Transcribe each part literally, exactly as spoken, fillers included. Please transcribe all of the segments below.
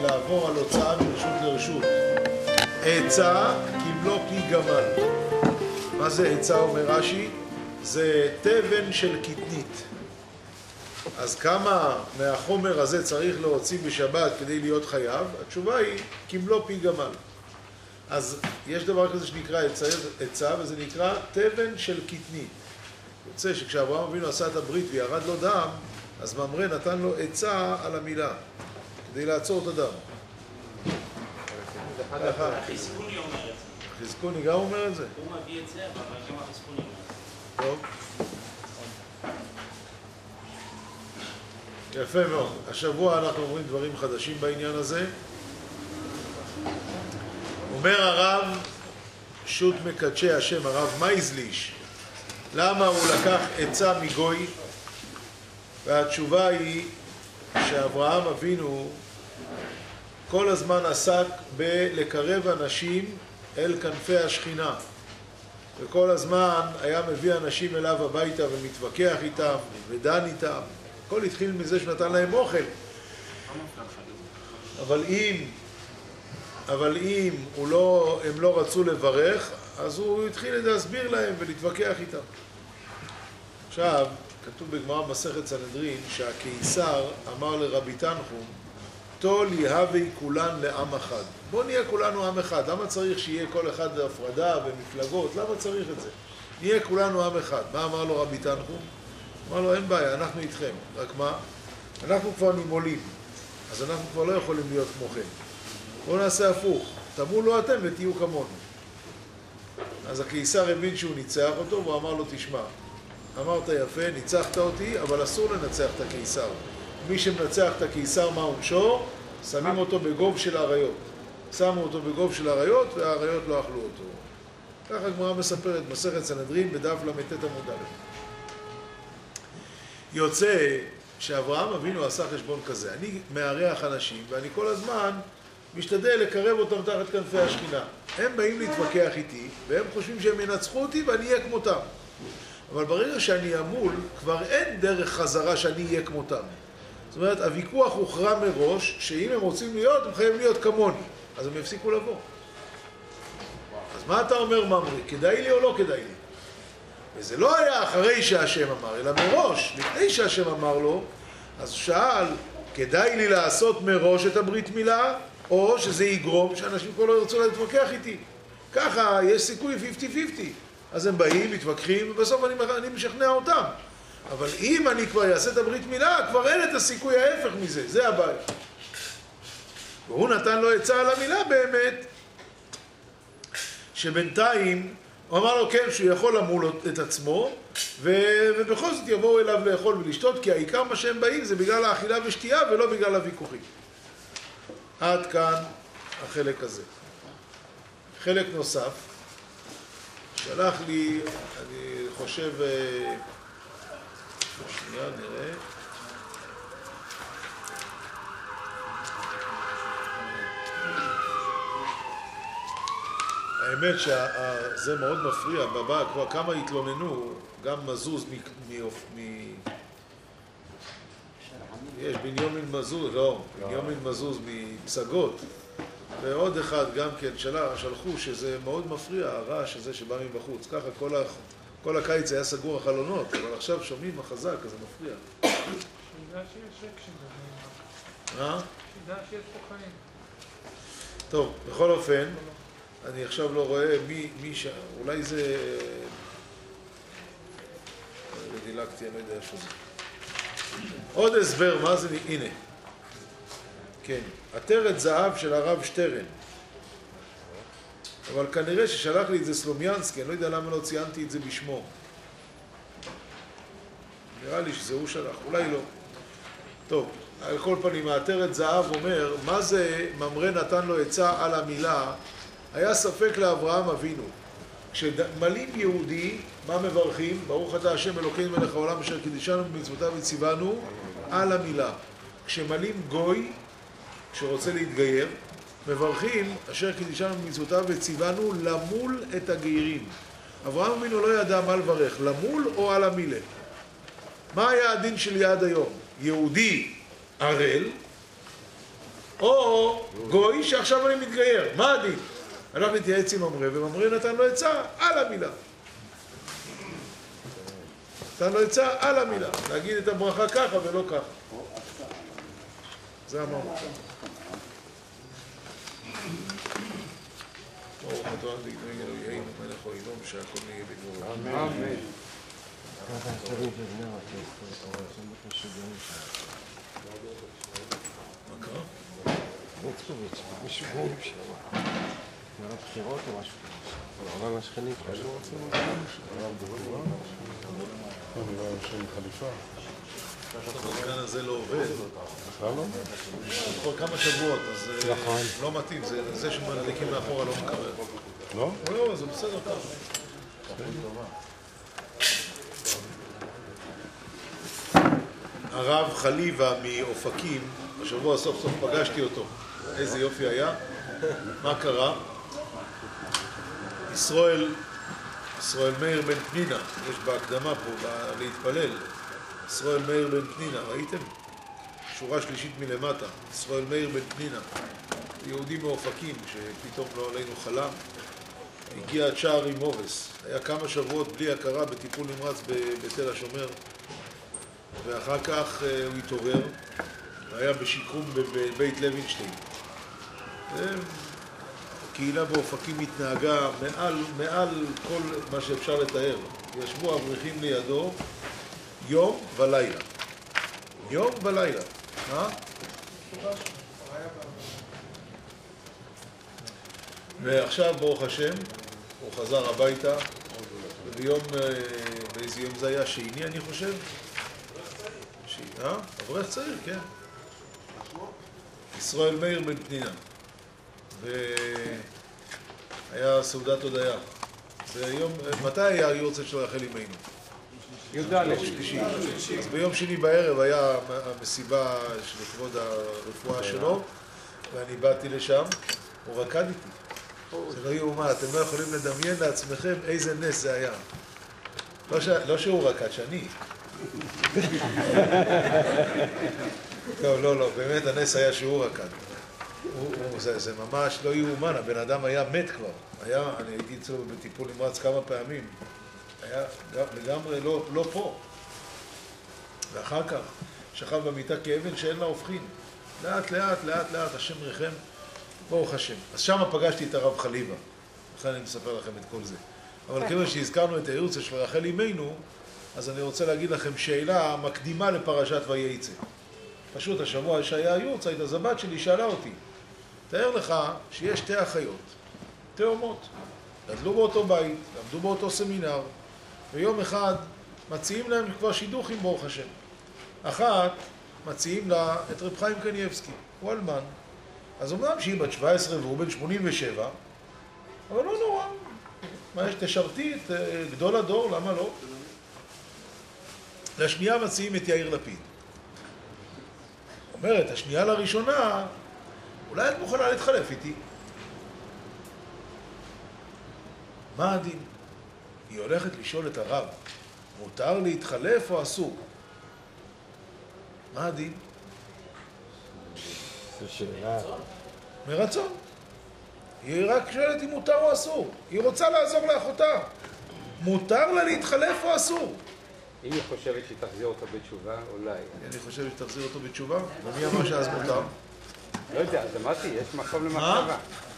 לעבור על הוצאה מרשות לרשות. עצה כמלוא פי גמל. מה זה עצה, אומר רש"י? זה תבן של קטנית. אז כמה מהחומר הזה צריך להוציא בשבת כדי להיות חייב? התשובה היא כמלוא פי גמל. אז יש דבר כזה שנקרא עצה, עצה וזה נקרא תבן של קטנית. יוצא שכשאברהם אבינו עשה את הברית וירד לו דם, אז ממרא נתן לו עצה על המילה כדי לעצור את הדם. החזקוני אומר את זה. החזקוני גם אומר את זה? הוא מביא את זה, אבל גם החזקוני אומר את זה. טוב. יפה מאוד. השבוע אנחנו אומרים דברים חדשים בעניין הזה. אומר הרב שו"ת מקדשי השם, הרב מייזליש, למה הוא לקח עצה מגוי? והתשובה היא שאברהם אבינו כל הזמן עסק בלקרב אנשים אל כנפי השכינה, וכל הזמן היה מביא אנשים אליו הביתה ומתווכח איתם ודן איתם. הכל התחיל מזה שנתן להם אוכל. אבל אם אבל אם הוא לא, הם לא רצו לברך, אז הוא התחיל להסביר להם ולהתווכח איתם. עכשיו, כתוב בגמרא מסכת סנהדרין שהקיסר אמר לרבי תנחום, תול יהווה כולן לעם אחד. בוא נהיה כולנו עם אחד. למה צריך שיהיה כל אחד הפרדה ומפלגות? למה צריך את זה? נהיה כולנו עם אחד. מה אמר לו רבי תנחום? אמר לו, אין בעיה, אנחנו איתכם. רק מה? אנחנו כבר נימולים, אז אנחנו כבר לא יכולים להיות כמוכם. בואו נעשה הפוך, תמולו אתם ותהיו כמונו. אז הקיסר הבין שהוא ניצח אותו, והוא אמר לו, תשמע, אמרת יפה, ניצחת אותי, אבל אסור לנצח את הקיסר. מי שמנצח את הקיסר, מה עונשו? שמים אותו בגוב של האריות. שמו אותו בגוב של האריות, והאריות לא אכלו אותו. ככה הגמרא מספרת, מסכת סנהדרין בדף למ"ט עמוד א'. יוצא שאברהם אבינו עשה חשבון כזה, אני מארח אנשים ואני כל הזמן משתדל לקרב אותם תחת כנפי השכינה. הם באים להתווכח איתי והם חושבים שהם ינצחו אותי ואני אהיה כמותם. אבל ברגע שאני אמול, כבר אין דרך חזרה שאני אהיה כמותם. זאת אומרת, הוויכוח הוכרע מראש שאם הם רוצים להיות, הם חייבים להיות כמוני. אז הם יפסיקו לבוא. אז מה אתה אומר, ממרי? כדאי לי או לא כדאי לי? וזה לא היה אחרי שהשם אמר, אלא מראש. לפני שהשם אמר לו, אז שאל, כדאי לי לעשות מראש את הברית מילה, או שזה יגרום שאנשים כבר לא ירצו להתווכח איתי. ככה יש סיכוי חמישים חמישים. אז הם באים, מתווכחים, ובסוף אני, אני משכנע אותם. אבל אם אני כבר אעשה את הברית מילה, כבר אין את הסיכוי ההפך מזה. זה הבעיה. והוא נתן לו עצה על המילה באמת, שבינתיים הוא אמר לו כן, שהוא יכול למול את עצמו, ו- ובכל זאת יבואו אליו לאכול ולשתות, כי העיקר מה שהם באים זה בגלל האכילה ושתייה ולא בגלל הוויכוחים. עד כאן החלק הזה. חלק נוסף, שלח לי, אני חושב, שנייה נראה, האמת שזה מאוד מפריע, בבא, כבר כמה התלוננו, גם מזוז מ... מ... מ... יש בנימין מזוז, לא, בנימין מזוז מפסגות, ועוד אחד גם כן שלח, שלחו שזה מאוד מפריע, הרעש הזה שבא מבחוץ. ככה כל, ה... כל הקיץ היה סגור החלונות, אבל עכשיו שומעים החזק, אז זה מפריע. שידע שיש אקשן. אה? שידע שיש פה חיים. טוב, בכל אופן, אני עכשיו לא רואה מי, מי ש... אולי זה... דילגתי, אני לא יודע איפה זה. עוד הסבר, מה זה? הנה. כן, עטרת זהב של הרב שטרן. אבל כנראה ששלח לי את זה סלומיאנסקי, אני לא יודע למה לא ציינתי את זה בשמו. נראה לי שזה הוא שלח, אולי לא. טוב, על כל פנים, עטרת זהב אומר, מה זה ממרא נתן לו עצה על המילה? היה ספק לאברהם אבינו. כשמלים יהודי, מה מברכים? ברוך אתה השם אלוקינו מלך העולם אשר קידשנו במצוותיו וציוונו על המילה. כשמלים גוי, כשרוצה להתגייר, מברכים אשר קידשנו במצוותיו וציוונו למול את הגיירים. אברהם אבינו לא ידע מה לברך, למול או על המילה. מה היה הדין שלי עד היום? יהודי ערל, או גוי שעכשיו אני מתגייר. מה הדין? הלך להתייעץ עם ממרא, וממרא נתן לו עצה על המילה. נתן לו עצה על המילה. להגיד את הברכה ככה ולא ככה. זה אמרנו. ברוך אתה אדוני אלוהינו מלך העולם שהכל נהיה בדברו. אמן. מה קרה? משוגעים שם. נראה בחירות או משהו כזה. העולם השכנים כבר לא רוצים לדבר. אני רואה שם חליפה. הסגן הזה לא עובד. בכלל לא? כל כמה שבועות, אז לא מתאים. זה שמדליקים מאחורה לא מקרר. לא? לא, זה בסדר ככה. הרב חליבה מאופקים, השבוע סוף סוף פגשתי אותו. איזה יופי היה. מה קרה? ישראל, ישראל מאיר בן פנינה, יש בהקדמה פה, להתפלל. ישראל מאיר בן פנינה, ראיתם? שורה שלישית מלמטה. ישראל מאיר בן פנינה. יהודי מאופקים שפתאום לא עלינו חלם. הגיע עד שער עם מובס. היה כמה שבועות בלי הכרה בטיפול נמרץ בתל השומר. ואחר כך הוא התעורר. היה בשיקום בבית לוינשטיין. הקהילה באופקים התנהגה מעל, מעל כל מה שאפשר לתאר. ישבו אברכים לידו יום ולילה. יום ולילה. מה? ועכשיו, ברוך השם, הוא חזר הביתה, וביום, באיזה יום זה היה? שני, אני חושב? שני, אה? אברך צעיר, כן. ישראל מאיר בן פנינה. והיה סעודת הודיה. ביום, מתי היה היורצייט של רחל אמנו? י"ד. שלישי. אז ביום שני בערב היה המסיבה של כבוד הרפואה שלו, ואני באתי לשם, הוא רקד איתי. זה לא יאומן, אתם לא יכולים לדמיין לעצמכם איזה נס זה היה. לא, ש... לא שהוא רקד, שאני. טוב, לא, לא, באמת הנס היה שהוא רקד. הוא, הוא, זה, זה ממש לא יאומן, הבן אדם היה מת כבר. היה, אני הייתי אצלו בטיפול נמרץ כמה פעמים. היה לגמרי לא, לא פה. ואחר כך שכב במיטה כאבן שאין לה הופכין. לאט, לאט, לאט, לאט, השם רחם. ברוך השם. אז שם פגשתי את הרב חליבה. לכן אני מספר לכם את כל זה. אבל כיוון שהזכרנו את היורצייט של רחל אמנו, אז אני רוצה להגיד לכם שאלה מקדימה לפרשת ויצא. פשוט השבוע שהיה היורצייט, אז הבת שלי שאלה אותי, תאר לך שיש שתי אחיות, תאומות, גדלו באותו בית, למדו באותו סמינר, ויום אחד מציעים להם כבר שידוכים ברוך השם. אחת מציעים לה את רב חיים קניאבסקי, הוא אלמן. אז אומנם שהיא בת שבע עשרה והוא בן שמונים ושבע, אבל לא נורא. מה יש, תשרתי את גדול הדור, למה לא? לשנייה מציעים את יאיר לפיד. אומרת, השנייה לראשונה, אולי את מוכנה להתחלף איתי. מה הדין? היא הולכת לשאול את הרב, מותר להתחלף או אסור? מה הדין? זה שאלה. מרצון. היא רק שואלת אם מותר או אסור. היא רוצה לעזור לאחותה. מותר לה להתחלף או אסור? אם היא חושבת שהיא תחזיר אותו בתשובה, אולי. אני חושב שתחזיר אותו בתשובה. ומי אמר שאז מותר? לא יודע, אז אמרתי, יש מקום למחשבה.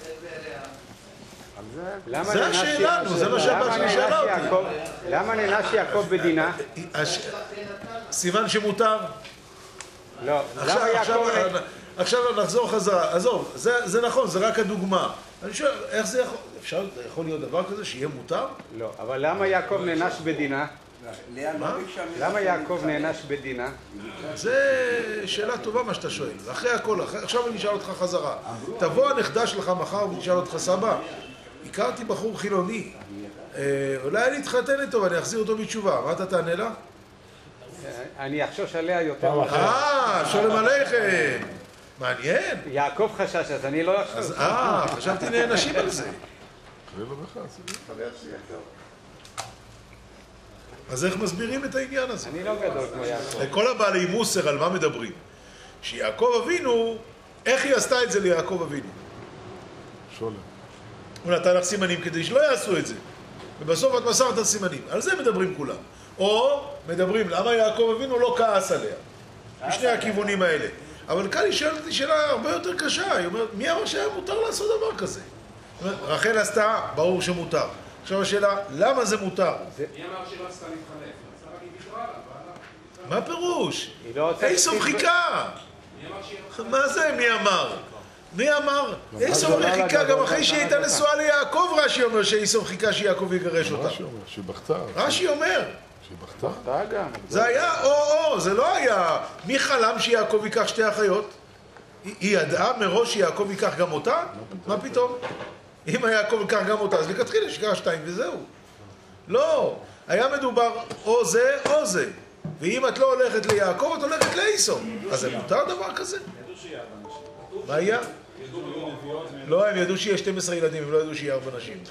זה השאלה, נו, זה מה שהבת שלי שאלה אותי. למה נענש יעקב בדינה? סימן שמותר? לא, למה יעקב... עכשיו נחזור חזרה, עזוב, זה, זה נכון, זה רק הדוגמה. אני שואל, איך זה יכול, אפשר, יכול להיות דבר כזה שיהיה מותר? לא, אבל למה יעקב נענש בדינה? מה? למה יעקב נענש בדינה? זה שאלה טובה מה שאתה שואל. אחרי הכל, אחרי, עכשיו אני אשאל אותך חזרה. תבוא הנכדה שלך מחר ותשאל אותך, סבא, הכרתי בחור חילוני, אה, אולי אני אתחתן איתו ואני אחזיר אותו בתשובה. מה אתה תענה לה? אני אחשוש עליה יותר מחר. אה, שולם עליכם. מעניין. יעקב חשש, אז אני לא אחשוש. אז אה, חשבתי נענשים על זה. אז איך מסבירים את העניין הזה? אני לא גדול כמו יעקב. כל הבעלי מוסר על מה מדברים? שיעקב אבינו איך היא עשתה את זה ליעקב אבינו? שולם. הוא נתן לך סימנים כדי שלא יעשו את זה. ובסוף את מסרת סימנים. על זה מדברים כולם. או מדברים, למה יעקב אבינו לא כעס עליה? בשני הכיוונים האלה. אבל כאן היא שואלת אותי שאלה הרבה יותר קשה. היא אומרת, מי אמר שהיה מותר לעשות דבר כזה? רחל עשתה, ברור שמותר. עכשיו השאלה, למה זה מותר? מי אמר שהיא לא עשתה להתחלף? עשתה רק היא ויתרה עליו. מה פירוש? היא לא רוצה איסוף שתתב- חיכה. מי אמר שהיא לא מה זה מי אמר? מי אמר? איסוף גדולה חיכה לגדול, גם אחרי שהיא הייתה גדולה. נשואה ליעקב, רש"י אומר שאיסוף חיכה שיעקב יגרש אותה. רש"י אומר, שהיא בכתה. רש"י אומר. שהיא בכתה. אתה גם. זה היה או-או, זה לא היה... מי חלם שיעקב ייקח שתי אחיות? היא היא ידעה מראש שיעקב ייקח גם אותה? מה פתאום? אם יעקב ייקח גם אותה, אז לכתחילה שיקח שתיים וזהו. לא, היה מדובר או זה או זה. ואם את לא הולכת ליעקב, את הולכת לעשו. אז זה מותר דבר כזה? מה היה? לא, הם ידעו שיש שתים עשרה ילדים, הם לא ידעו שיהיה ארבע נשים.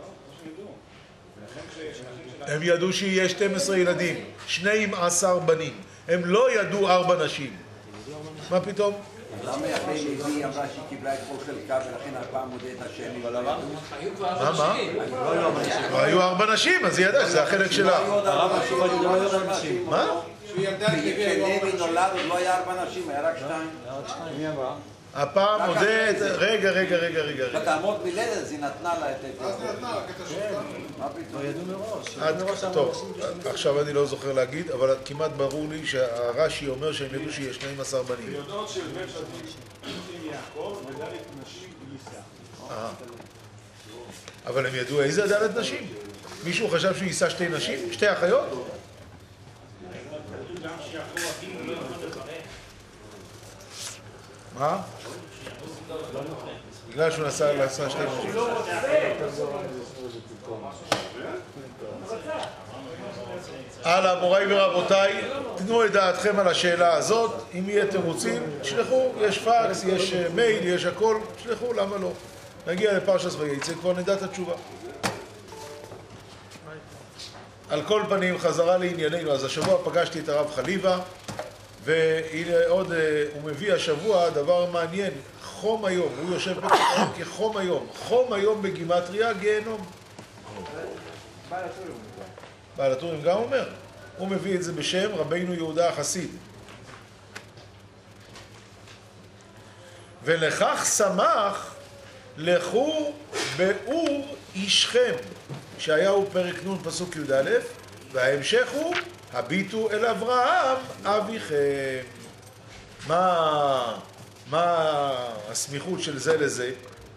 הם ידעו שיהיה שתים עשרה ילדים, שנים עשר בנים. הם לא ידעו ארבע נשים. מה פתאום? למה יפה לוי אמרה שהיא קיבלה את כל חלקה ולכן הפעם מודה את השם? אבל למה? מה, מה? כבר היו ארבע נשים, אז היא ידעה שזה החלק שלה. מה? כשלוי נולד עוד לא היה ארבע נשים, היה רק שתיים. מי אמר? הפעם מודה את... רגע, רגע, רגע, רגע. רגע. בתעמוד מילדת אז היא נתנה לה את... מה פתאום? טוב, עכשיו אני לא זוכר להגיד, אבל כמעט ברור לי שהרש"י אומר שהם ידעו שיש שנים עשר בנים. יודעות של בן שדים עם יעקב ודלת נשים יישא. אה. אבל הם ידעו איזה דלת נשים? מישהו חשב שהוא יישא שתי נשים? שתי אחיות? גם שיעקב אבינו לא יכול לברך. מה? בגלל שהוא נסע לעשה שתי נשים. הלאה, מוריי ורבותיי, תנו את דעתכם על השאלה הזאת. אם יהיה תירוצים, תשלחו, יש פקס, יש מייל, יש הכל, תשלחו, למה לא? נגיע לפרשת ויצא, כבר נדע את התשובה. על כל פנים, חזרה לענייננו. אז השבוע פגשתי את הרב חליבה, והנה עוד, הוא מביא השבוע דבר מעניין, חום היום, הוא יושב פה כחום היום, חום היום בגימטריה, גיהנום. בעל הטורים גם אומר, הוא מביא את זה בשם רבינו יהודה החסיד. ולכך שמח לכו באור אישכם, שהיהו פרק נ' פסוק י"א, וההמשך הוא הביטו אל אברהם אביכם. מה, מה הסמיכות של זה לזה?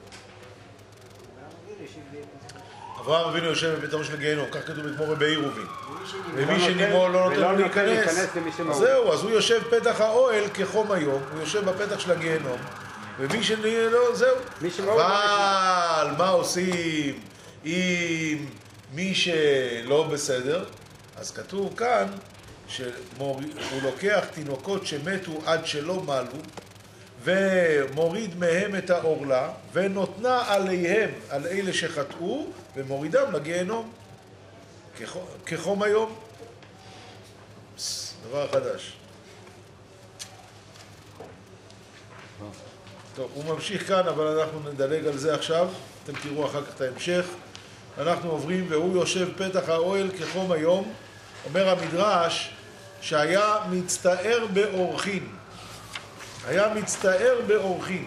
אברהם אבינו יושב בביתו של גיהנום, כך כתוב בגמרא בעירובין. ומי שנימו לא נותן לו להיכנס, אז זהו, אז הוא יושב פתח האוהל כחום היום, הוא יושב בפתח של הגיהנום, ומי שנימו לא, זהו. אבל מה עושים עם מי שלא בסדר? אז כתוב כאן שהוא לוקח תינוקות שמתו עד שלא מלו ומוריד מהם את העורלה ונותנה עליהם, על אלה שחטאו, ומורידם לגיהנום כחום היום. דבר חדש. טוב, הוא ממשיך כאן, אבל אנחנו נדלג על זה עכשיו, אתם תראו אחר כך את ההמשך. אנחנו עוברים, והוא יושב פתח האוהל כחום היום. אומר המדרש שהיה מצטער באורחין. היה מצטער באורחין.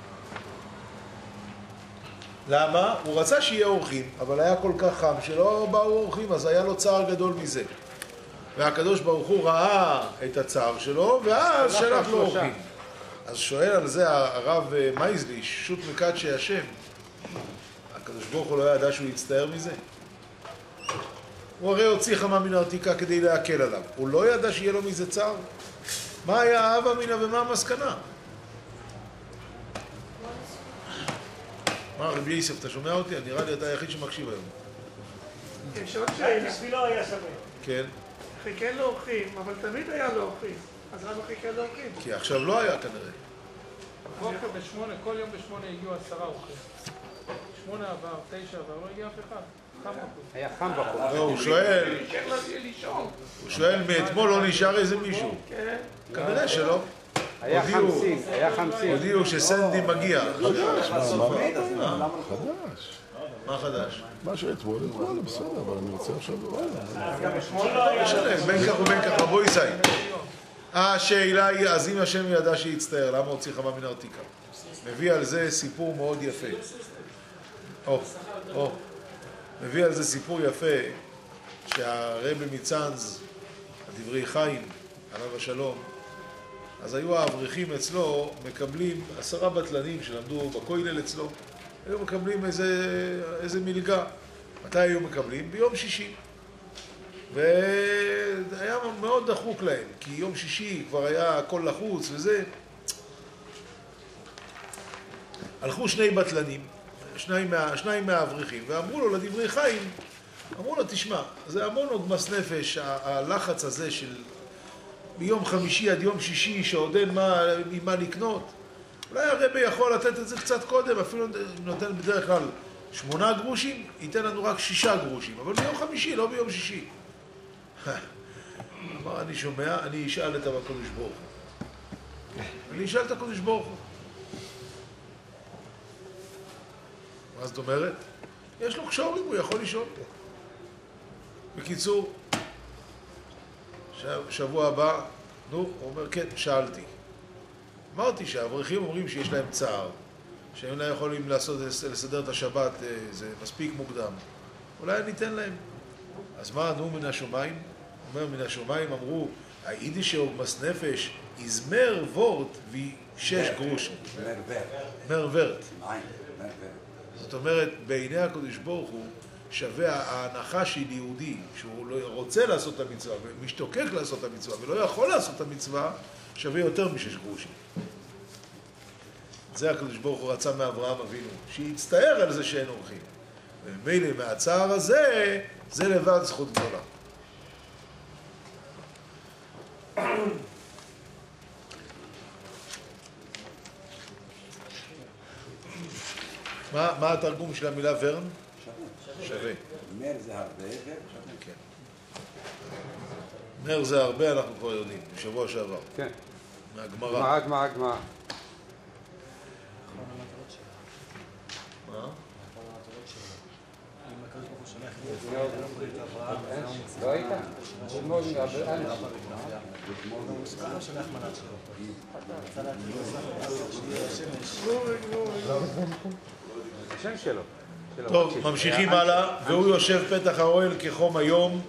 למה? הוא רצה שיהיה אורחים, אבל היה כל כך חם שלא באו אורחים, אז היה לו צער גדול מזה. והקדוש ברוך הוא ראה את הצער שלו, ואז שלח לו אורחים. אז שואל על זה הרב מייזלי, שו"ת מקדשי השם, הקדוש ברוך הוא לא ידע שהוא יצטער מזה? הוא הרי הוציא חמה מן העתיקה כדי להקל עליו. הוא לא ידע שיהיה לו מזה צער? מה היה האהבה מינה ומה המסקנה? מה, רבי יוסף, אתה שומע אותי? נראה לי אתה היחיד שמקשיב היום. יש עוד שאלה. בשבילו היה שווה. כן. חיכה לאורחים, אבל תמיד היה לאורחים. אז למה חיכה לאורחים? כי עכשיו לא היה כנראה. בוקר בשמונה, כל יום בשמונה הגיעו עשרה אורחים. שמונה עבר, תשע עבר, לא הגיע אף אחד. חם בחוץ. היה חם בחוץ. לא, הוא שואל, נשאר לישון. הוא שואל מאתמול לא נשאר איזה מישהו. כן. כנראה שלא. היה הודיעו- חמסין, היה חמסין. הודיעו שסנדי מגיע. חדש. מה חדש? מה שאתמול, אתמול, בסדר, אבל אני רוצה עכשיו... לא משנה, בין כך ובין כך, רבו ישי. השאלה היא, אז אם השם ידע שיצטער, למה הוציא חמה מן הרתיקה? מביא על זה סיפור מאוד יפה. או, או. מביא על זה סיפור יפה, שהרבי מצאנז, הדברי חיים, עליו השלום, אז היו האברכים אצלו מקבלים עשרה בטלנים שלמדו בכולל אצלו, היו מקבלים איזה, איזה מלגה. מתי היו מקבלים? ביום שישי. והיה מאוד דחוק להם, כי יום שישי כבר היה הכל לחוץ וזה. הלכו שני בטלנים, שניים, מה, שניים מהאברכים, ואמרו לו לדברי חיים, אמרו לו, תשמע, זה המון עוגמת נפש, הלחץ הזה של מיום חמישי עד יום שישי, שעוד אין מה, ממה לקנות. אולי הרבי יכול לתת את זה קצת קודם, אפילו נותן בדרך כלל שמונה גרושים, ייתן לנו רק שישה גרושים, אבל ביום חמישי, לא ביום שישי. אמר, אני שומע, אני אשאל את הקדוש ברוך הוא. אני אשאל את הקדוש ברוך הוא. מה זאת אומרת? יש לו קשורים, הוא יכול לשאול. בקיצור, שבוע הבא, נו, הוא אומר, כן, שאלתי. אמרתי שהאברכים אומרים שיש להם צער, שהם לא יכולים לעשות, לסדר את השבת, זה מספיק מוקדם. אולי אני אתן להם. אז מה ענו מן השומיים? אומר, מן השומיים אמרו, היידיש עוגמת נפש, איזמר וורט ושש גרוש. מרוורט. זאת אומרת, בעיני הקדוש ברוך הוא שווה ההנחה של יהודי, שהוא לא רוצה לעשות את המצווה ומשתוקק לעשות את המצווה ולא יכול לעשות את המצווה, שווה יותר משש גרושים. זה הקדוש ברוך הוא רצה מאברהם אבינו, שיצטער על זה שאין אורחים. ומילא מהצער הזה, זה לבד זכות גדולה. מה, מה התרגום של המילה ורן? שווה. שווה. מר זה הרבה, ורן שווה. כן. מר זה הרבה, אנחנו כבר יודעים, בשבוע שעבר. כן. מהגמרא. גמרא, גמרא, גמרא. מה? לא היית? השם שלו. טוב, ממשיכים הלאה, והוא יושב פתח האוהל כחום היום.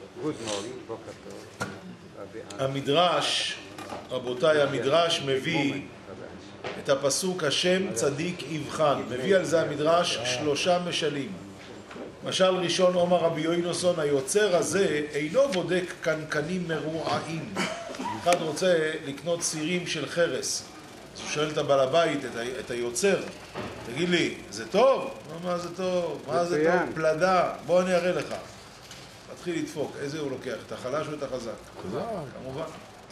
המדרש, רבותיי, המדרש מביא את הפסוק השם צדיק יבחן. מביא על זה המדרש שלושה משלים. משל ראשון אומר רבי יוינוסון, היוצר הזה אינו בודק קנקנים מרועעים. אחד רוצה לקנות סירים של חרס. אז הוא שואל את הבעל הבית, את, ה... את היוצר, תגיד לי, זה טוב? מה זה טוב? מה זה טוב? פלדה, בוא אני אראה לך. מתחיל לדפוק, איזה הוא לוקח? את החלש או את החזק? כמובן.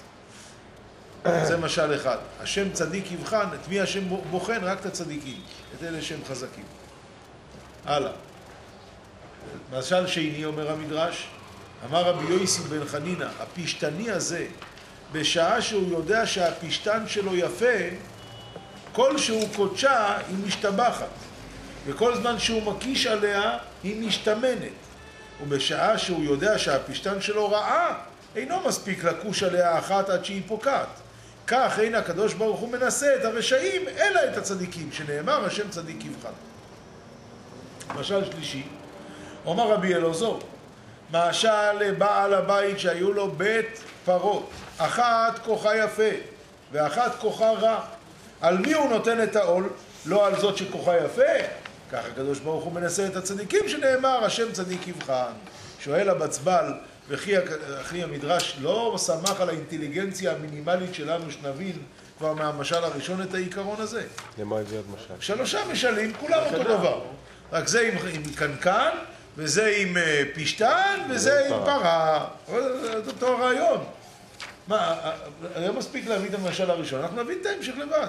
זה משל אחד. השם צדיק יבחן, את מי השם בוחן? רק את הצדיקים. את אלה שהם חזקים. הלאה. משל שני אומר המדרש, אמר רבי יוסי בן חנינא, הפשטני הזה, בשעה שהוא יודע שהפשטן שלו יפה, כל שהוא קודשה היא משתבחת, וכל זמן שהוא מקיש עליה היא משתמנת, ובשעה שהוא יודע שהפשטן שלו רעה, אינו מספיק לקוש עליה אחת עד שהיא פוקעת. כך אין הקדוש ברוך הוא מנסה את הרשעים אלא את הצדיקים, שנאמר השם צדיק יבחן. משל שלישי, אומר רבי אלעזר, משל לבעל הבית שהיו לו בית פרות, אחת כוחה יפה ואחת כוחה רע. על מי הוא נותן את העול? לא על זאת שכוחה יפה. כך הקדוש ברוך הוא מנסה את הצדיקים, שנאמר השם צדיק יבחן. שואל הבצבל, וכי המדרש לא שמח על האינטליגנציה המינימלית שלנו שנבין כבר מהמשל הראשון את העיקרון הזה. למה את זה עוד משל? שלושה משלים, כולם אותו דבר. רק זה עם, עם קנקן, וזה עם פשטן, וזה עם פרה. זה אותו רעיון. מה, היה מספיק להביא את המשל הראשון, אנחנו נביא את ההמשך לבד.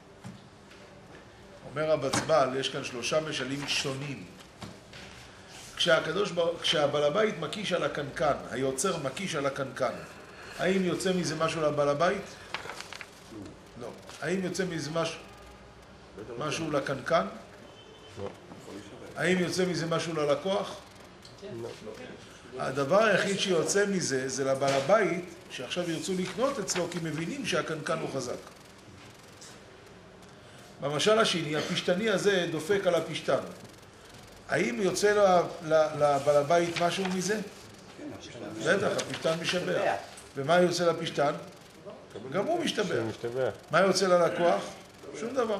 אומר הבצבל, יש כאן שלושה משלים שונים. כשהקדוש, כשהבעל הבית מקיש על הקנקן, היוצר מקיש על הקנקן, האם יוצא מזה משהו לבעל הבית? לא. האם יוצא מזה משהו, משהו לקנקן? לא. האם יוצא מזה משהו ללקוח? לא. הדבר היחיד שיוצא מזה זה לבעל הבית, שעכשיו ירצו לקנות אצלו, כי מבינים שהקנקן הוא חזק. במשל השני, הפשטני הזה דופק על הפשטן. האם יוצא לבעל הבית משהו מזה? בטח, הפשטן משבח. ומה יוצא לפשטן? גם הוא משתבח. מה יוצא ללקוח? שום דבר.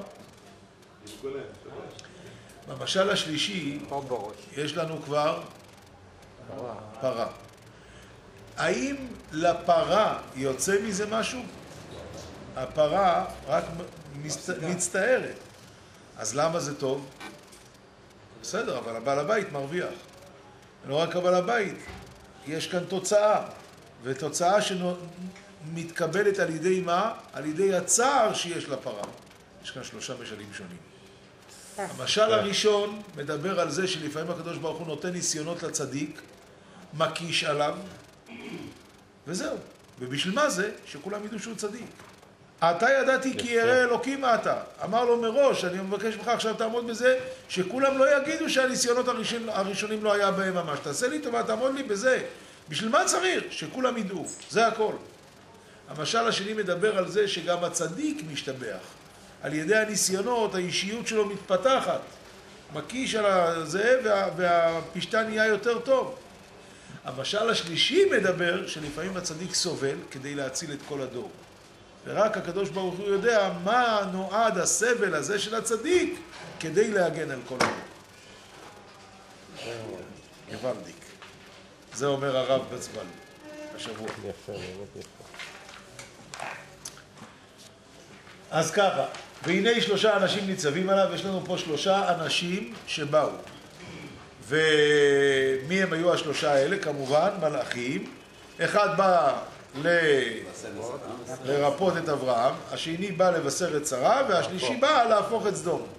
במשל השלישי, יש לנו כבר פרה. האם לפרה יוצא מזה משהו? הפרה רק מצטערת. אז למה זה טוב? בסדר, אבל הבעל הבית מרוויח. לא רק הבעל הבית, יש כאן תוצאה, ותוצאה שמתקבלת על ידי מה? על ידי הצער שיש לפרה. יש כאן שלושה משלים שונים. המשל הראשון מדבר על זה שלפעמים הקדוש ברוך הוא נותן ניסיונות לצדיק, מקיש עליו, וזהו. ובשביל מה זה? שכולם ידעו שהוא צדיק. אתה ידעתי כי ירא אלוקים אתה. אמר לו מראש, אני מבקש ממך עכשיו תעמוד בזה, שכולם לא יגידו שהניסיונות הראשונים, הראשונים לא היה בהם ממש. תעשה לי טובה, תעמוד לי בזה. בשביל מה צריך? שכולם ידעו. זה הכל. המשל השני מדבר על זה שגם הצדיק משתבח. על ידי הניסיונות, האישיות שלו מתפתחת. מקיש על זה וה, והפשטן נהיה יותר טוב. המשל השלישי מדבר שלפעמים הצדיק סובל כדי להציל את כל הדור. ורק הקדוש ברוך הוא יודע מה נועד הסבל הזה של הצדיק כדי להגן על כל הדור. גוואלדיק. זה אומר הרב בצבל השבוע. יפה, באמת יפה. אז ככה, והנה שלושה אנשים ניצבים עליו, יש לנו פה שלושה אנשים שבאו. ומי הם היו השלושה האלה? כמובן, מלאכים. אחד בא ל... לרפות את אברהם, השני בא לבשר את שרה, והשלישי בא להפוך את סדום.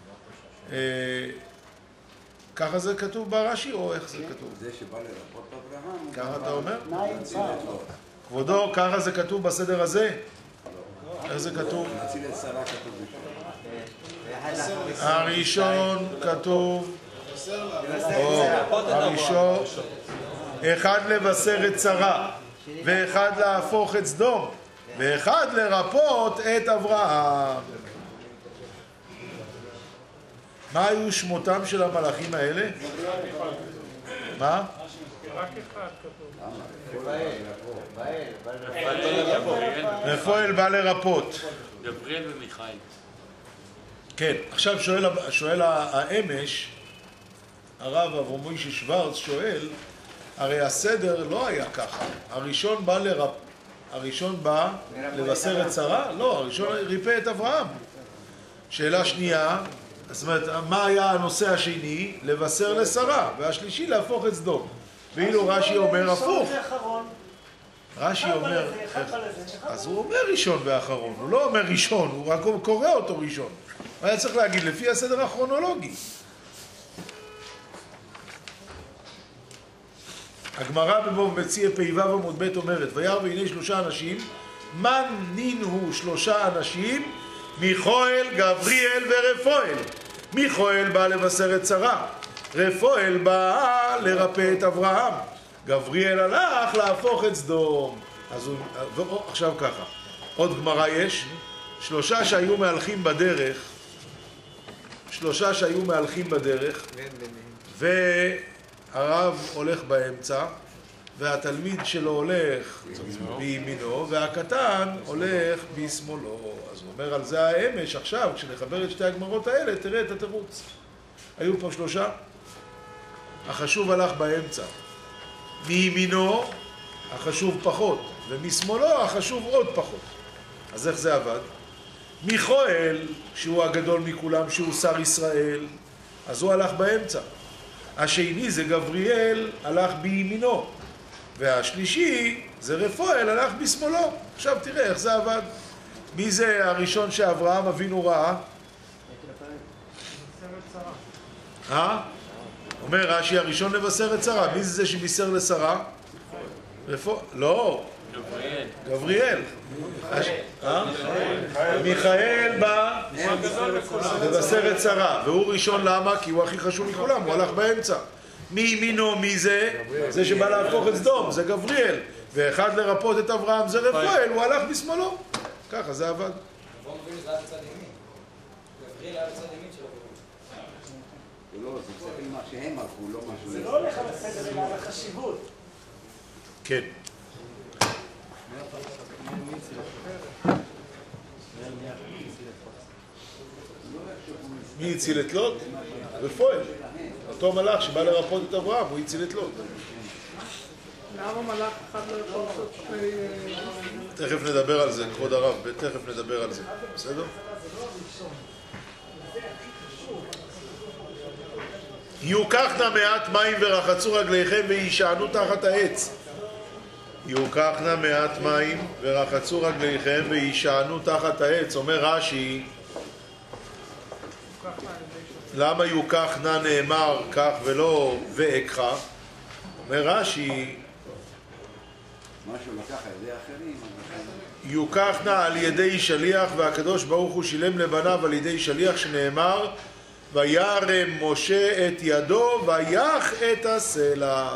ככה זה כתוב ברש"י, או איך זה כתוב? זה שבא לרפות אברהם... ככה אתה אומר? כבודו, ככה זה כתוב בסדר הזה? איך זה כתוב? להציל את שרה כתוב ראשון. הראשון כתוב... הראשון... אחד לבשר את שרה, ואחד להפוך את סדום, ואחד לרפות את אברהם. מה היו שמותם של המלאכים האלה? מה? רק אחד כתוב. רפואל בא לרפות. גבריאל ומיכאל. כן, עכשיו שואל, שואל האמש, הרב אברהם מוישה שוורץ שואל, הרי הסדר לא היה ככה. הראשון בא לרפ... הראשון בא לבשר את שרה? לא, הראשון ריפא את אברהם. שאלה שנייה, זאת אומרת, מה היה הנושא השני? לבשר לשרה, והשלישי להפוך את סדום. ואילו רש"י אומר הפוך. רש"י אומר, אז הוא אומר ראשון ואחרון, הוא לא אומר ראשון, הוא רק קורא אותו ראשון. הוא היה צריך להגיד לפי הסדר הכרונולוגי. הגמרא בבבא מציעא פ"ו עמוד ב' אומרת, וירא והנה שלושה אנשים, מן נינו שלושה אנשים, מיכאל, גבריאל ורפואל. מיכאל בא לבשר את שרה, רפואל בא לרפא את אברהם, גבריאל הלך להפוך את סדום. אז הוא, עכשיו ככה, עוד גמרא יש, שלושה שהיו מהלכים בדרך, שלושה שהיו מהלכים בדרך, והרב הולך באמצע, והתלמיד שלו הולך בימינו, והקטן הולך בשמאלו. אז הוא אומר על זה האמש עכשיו, כשנחבר את שתי הגמרות האלה, תראה את התירוץ. היו פה שלושה, החשוב הלך באמצע. מימינו החשוב פחות, ומשמאלו החשוב עוד פחות. אז איך זה עבד? מיכאל, שהוא הגדול מכולם, שהוא שר ישראל, אז הוא הלך באמצע. השני זה גבריאל, הלך בימינו. והשלישי זה רפואל, הלך בשמאלו. עכשיו תראה איך זה עבד. מי זה הראשון שאברהם אבינו ראה? אה? אומר רש"י הראשון לבשר את שרה. מי זה זה שבישר לשרה? רפואל? לא. גבריאל. אה? מיכאל בא לבשרת צרה, והוא ראשון למה? כי הוא הכי חשוב מכולם, הוא הלך באמצע. מי ימינו מי זה? זה שבא להפוך את סדום, זה גבריאל. ואחד לרפות את אברהם זה רפואל, הוא הלך בשמאלו. ככה זה עבד. גבריאל היה בצד ימין שלו. לא, זה צריך מה שהם ערכו, לא משהו. זה לא הולך על הסדר, אלא על החשיבות. כן. מי הציל את לוט? רפואל. אותו מלאך שבא לרפות את אברהם, הוא הציל את לוט. למה מלאך אחד לא יכול לעשות שני... תכף נדבר על זה, כבוד הרב, תכף נדבר על זה. בסדר? יוקחנה מעט מים ורחצו רגליכם וישענו תחת העץ. יוקחנה מעט מים ורחצו רגליכם וישענו תחת העץ. אומר רש"י, למה יוקחנה נאמר כך ולא ואקחה? אומר רש"י, משהו לקח על ידי אחרים. יוקחנה על ידי שליח, והקדוש ברוך הוא שילם לבניו על ידי שליח, שנאמר וירם משה את ידו ויח את הסלע.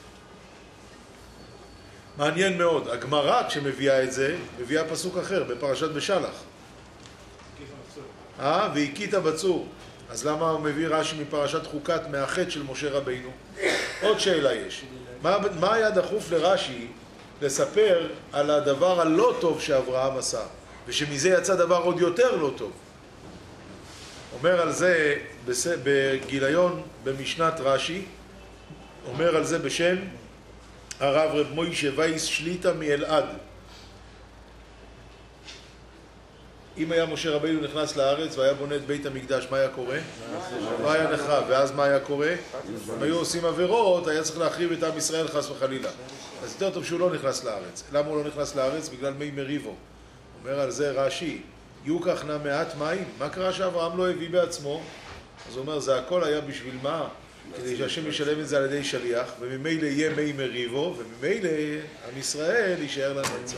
מעניין מאוד. הגמרא כשמביאה את זה, מביאה פסוק אחר בפרשת בשלח. אה? והכית בצור. אז למה הוא מביא רש"י מפרשת חוקת מהחטא של משה רבינו? עוד שאלה יש. מה, מה היה דחוף לרש"י לספר על הדבר הלא טוב שאברהם עשה, ושמזה יצא דבר עוד יותר לא טוב? אומר על זה בגיליון במשנת רש"י, אומר על זה בשם הרב רב מוישה וייס שליטה מאלעד. אם היה משה רבינו נכנס לארץ והיה בונה את בית המקדש, מה היה קורה? מה היה נחרב? ואז מה היה קורה? אם היו עושים עבירות, היה צריך להחריב את עם ישראל חס וחלילה. אז יותר טוב שהוא לא נכנס לארץ. למה הוא לא נכנס לארץ? בגלל מי מריבו. אומר על זה רש"י, יוקחנה מעט מים. מה קרה שאברהם לא הביא בעצמו? אז הוא אומר, זה הכל היה בשביל מה? כדי שהשם ישלם את זה על ידי שליח, וממילא יהיה מי מריבו, וממילא עם ישראל יישאר לנצח.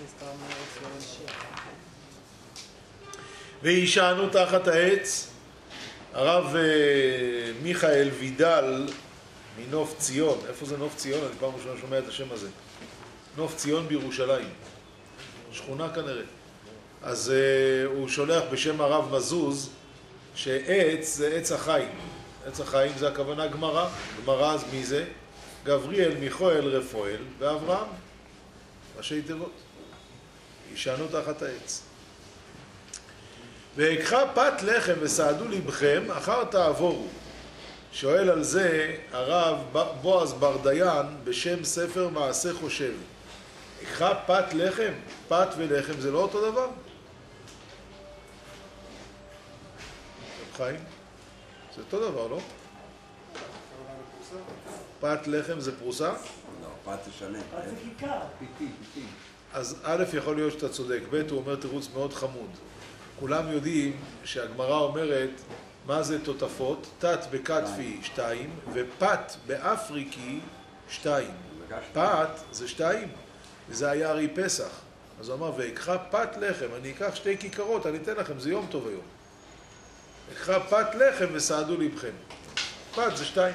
וישענו תחת העץ. הרב מיכאל וידל מנוף ציון, איפה זה נוף ציון? אני פעם ראשונה שומע את השם הזה. נוף ציון בירושלים, שכונה כנראה. אז uh, הוא שולח בשם הרב מזוז שעץ זה עץ החיים. עץ החיים זה הכוונה גמרא. גמרא אז מי זה? גבריאל, מיכאל, רפואל ואברהם. ראשי תיבות. ישענו תחת העץ. ויקחה פת לחם וסעדו לבכם, אחר תעבורו. שואל על זה הרב בועז ברדיין בשם ספר מעשה חושב. יקחה פת לחם, פת ולחם זה לא אותו דבר? חיים? זה אותו דבר, לא? פת לחם זה פרוסה? לא, פת זה שלם. פת זה כיכר. פיתי, פיתי. אז א' יכול להיות שאתה צודק, ב' הוא אומר תירוץ מאוד חמוד. כולם יודעים שהגמרא אומרת מה זה תותפות, תת בקטפי שתיים ופת באפריקי שתיים. פת זה שתיים, וזה היה הרי פסח. אז הוא אמר, ויקחה פת לחם, אני אקח שתי כיכרות, אני אתן לכם, זה יום טוב היום. יקחה פת לחם וסעדו לבכם. פת זה שתיים.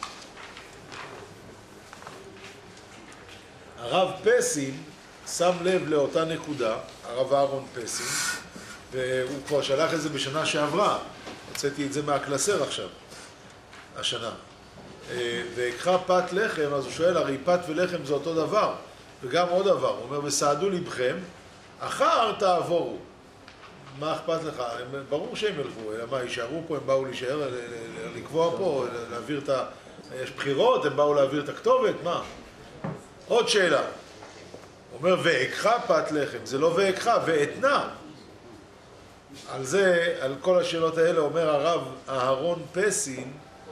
הרב פסין שם לב לאותה נקודה, הרב אהרון פסין, והוא כבר שלח את זה בשנה שעברה. הוצאתי את זה מהקלסר עכשיו, השנה. ויקחה פת לחם, אז הוא שואל, הרי פת ולחם זה אותו דבר. וגם עוד דבר, הוא אומר, וסעדו לבכם, אחר תעבורו. מה אכפת לך? ברור שהם ילכו, אלא מה, יישארו פה, הם באו להישאר, לקבוע פה, להעביר את ה... יש בחירות, הם באו להעביר את הכתובת, מה? עוד שאלה. הוא אומר, ויקחה פת לחם, זה לא ויקחה, ואתנה. על זה, על כל השאלות האלה, אומר הרב אהרון פסין,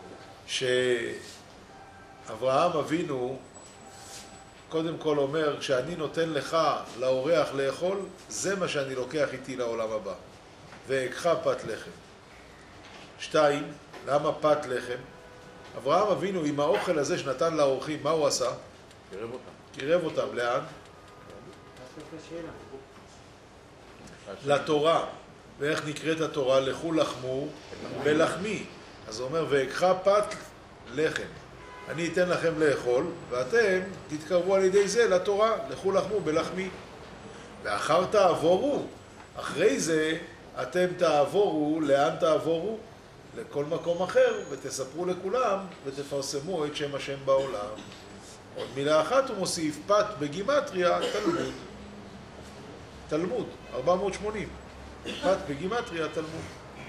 שאברהם אבינו, קודם כל אומר, כשאני נותן לך, לאורח לאכול, זה מה שאני לוקח איתי לעולם הבא. ואקחה פת לחם. שתיים, למה פת לחם? אברהם אבינו, עם האוכל הזה שנתן לאורחים, מה הוא עשה? קירב אותם. קירב אותם, לאן? לתורה. ואיך נקראת התורה? לכו לחמו בלחמי. אז הוא אומר, ואקחה פת לחם. אני אתן לכם לאכול, ואתם תתקרבו על ידי זה לתורה, לכו לחמו בלחמי. ואחר תעבורו, אחרי זה אתם תעבורו, לאן תעבורו? לכל מקום אחר, ותספרו לכולם, ותפרסמו את שם השם בעולם. עוד מילה אחת הוא מוסיף, פת בגימטריה, תלמוד. תלמוד, ארבע מאות ושמונים. פת בגימטריה, תלמוד.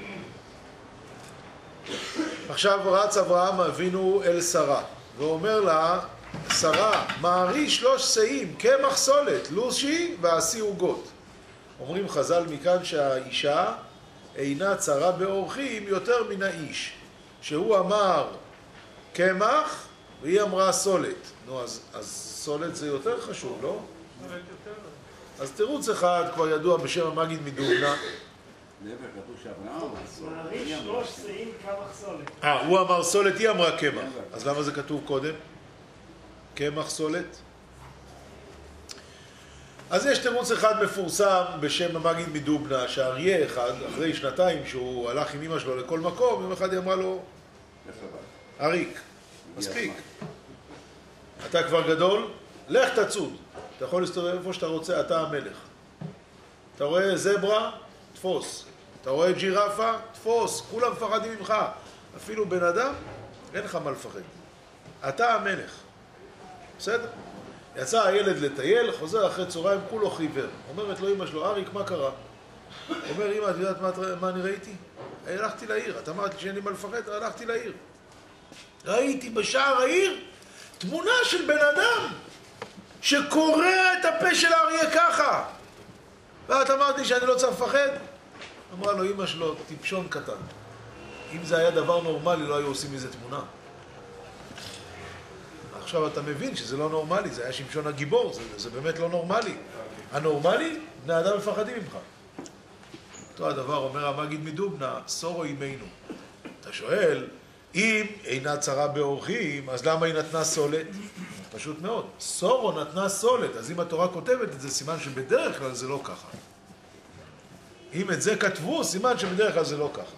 עכשיו רץ אברהם אבינו אל שרה, ואומר לה, שרה, מערי שלוש שאים, קמח סולת, לושי ועשי עוגות. אומרים חז"ל מכאן שהאישה אינה צרה באורחים יותר מן האיש, שהוא אמר קמח והיא אמרה סולת. נו, אז, אז סולת זה יותר חשוב, לא? אז תירוץ אחד כבר ידוע בשם המגיד מדובנה. מעריך שלוש שאים קמח סולת. אה, הוא אמר סולת, היא אמרה קמח. אז למה זה כתוב קודם? קמח סולת? אז יש תירוץ אחד מפורסם בשם המגיד מדובנה, שאריה אחד, אחרי שנתיים שהוא הלך עם אמא שלו לכל מקום, יום אחד היא אמרה לו, אריק, מספיק. אתה כבר גדול, לך תצוד. אתה יכול להסתובב איפה שאתה רוצה, אתה המלך. אתה רואה זברה? תפוס. אתה רואה ג'ירפה? תפוס. כולם מפחדים ממך. אפילו בן אדם, אין לך מה לפחד. אתה המלך. בסדר? יצא הילד לטייל, חוזר אחרי צהריים, כולו חיוור. אומרת לו אמא שלו, אריק, מה קרה? אומר, אמא, את יודעת מה, מה אני ראיתי? הלכתי לעיר. את אמרת שאין לי מה לפחד, הלכתי לעיר. ראיתי בשער העיר תמונה של בן אדם שקורע את הפה של האריה ככה. ואת אמרת לי שאני לא צריך לפחד? אמרה לו אמא שלו, טיפשון קטן. אם זה היה דבר נורמלי, לא היו עושים מזה תמונה. עכשיו אתה מבין שזה לא נורמלי, זה היה שמשון הגיבור, זה, זה באמת לא נורמלי. הנורמלי, בני אדם מפחדים ממך. אותו הדבר אומר המגיד מדובנה, סורו אימנו. אתה שואל, אם אינה צרה באורחים, אז למה היא נתנה סולת? פשוט מאוד. סורו נתנה סולת, אז אם התורה כותבת את זה, סימן שבדרך כלל זה לא ככה. אם את זה כתבו, סימן שבדרך כלל זה לא ככה.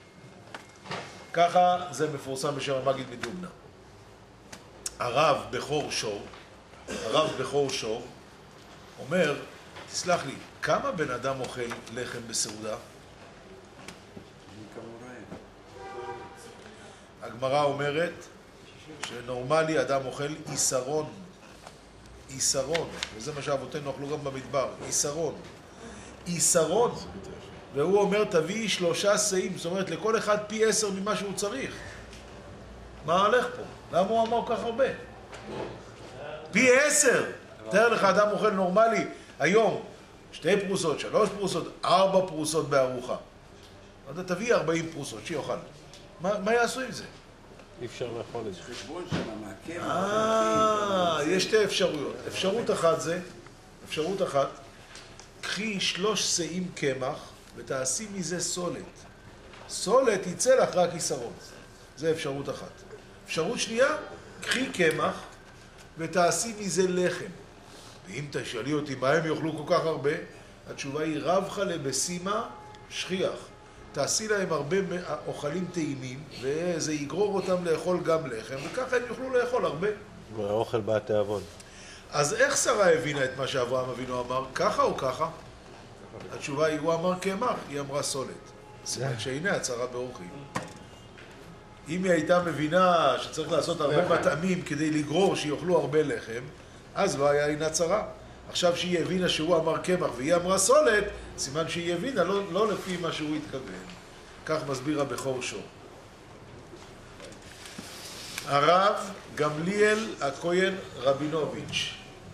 ככה זה מפורסם בשם המגיד מדובנה. הרב בכור שור, הרב בכור שור, אומר, תסלח לי, כמה בן אדם אוכל לחם בסעודה? הגמרא אומרת שנורמלי אדם אוכל איסרון, איסרון, וזה מה שאבותינו אכלו גם במדבר, איסרון, איסרון, והוא אומר תביא שלושה שאים, זאת אומרת לכל אחד פי עשר ממה שהוא צריך. מה הולך פה? למה הוא אמר כך הרבה? פי עשר! תאר לך אדם אוכל נורמלי היום, שתי פרוסות, שלוש פרוסות, ארבע פרוסות בארוחה. אתה תביא ארבעים פרוסות, שיוכל. מה, מה יעשו עם זה? אי אפשר לאכול את זה. חשבון שם, מהקמח. אה, יש שתי אפשרויות. אפשרות אחת זה, אפשרות אחת, קחי שלוש שאים קמח ותעשי מזה סולת. סולת יצא לך רק איסרון. זה אפשרות אחת. אפשרות שנייה, קחי קמח ותעשי מזה לחם. ואם תשאלי אותי מה הם יאכלו כל כך הרבה, התשובה היא רבחה לבסימה שכיח. תעשי להם הרבה אוכלים טעימים, וזה יגרור אותם לאכול גם לחם, וככה הם יוכלו לאכול הרבה. והאוכל בתיאבון. אז איך שרה הבינה את מה שאברהם אבינו אמר? ככה או ככה? התשובה היא, הוא אמר קמח, היא אמרה סולת. סימן שהנה הצרה באורחים. אם היא הייתה מבינה שצריך לעשות הרבה מטעמים כדי לגרור שיאכלו הרבה לחם, אז לא היה עינה צרה. עכשיו שהיא הבינה שהוא אמר קמח והיא אמרה סולת, סימן שהיא הבינה, לא, לא לפי מה שהוא התכוון. כך מסביר הבכור שור. הרב גמליאל הכהן רבינוביץ'.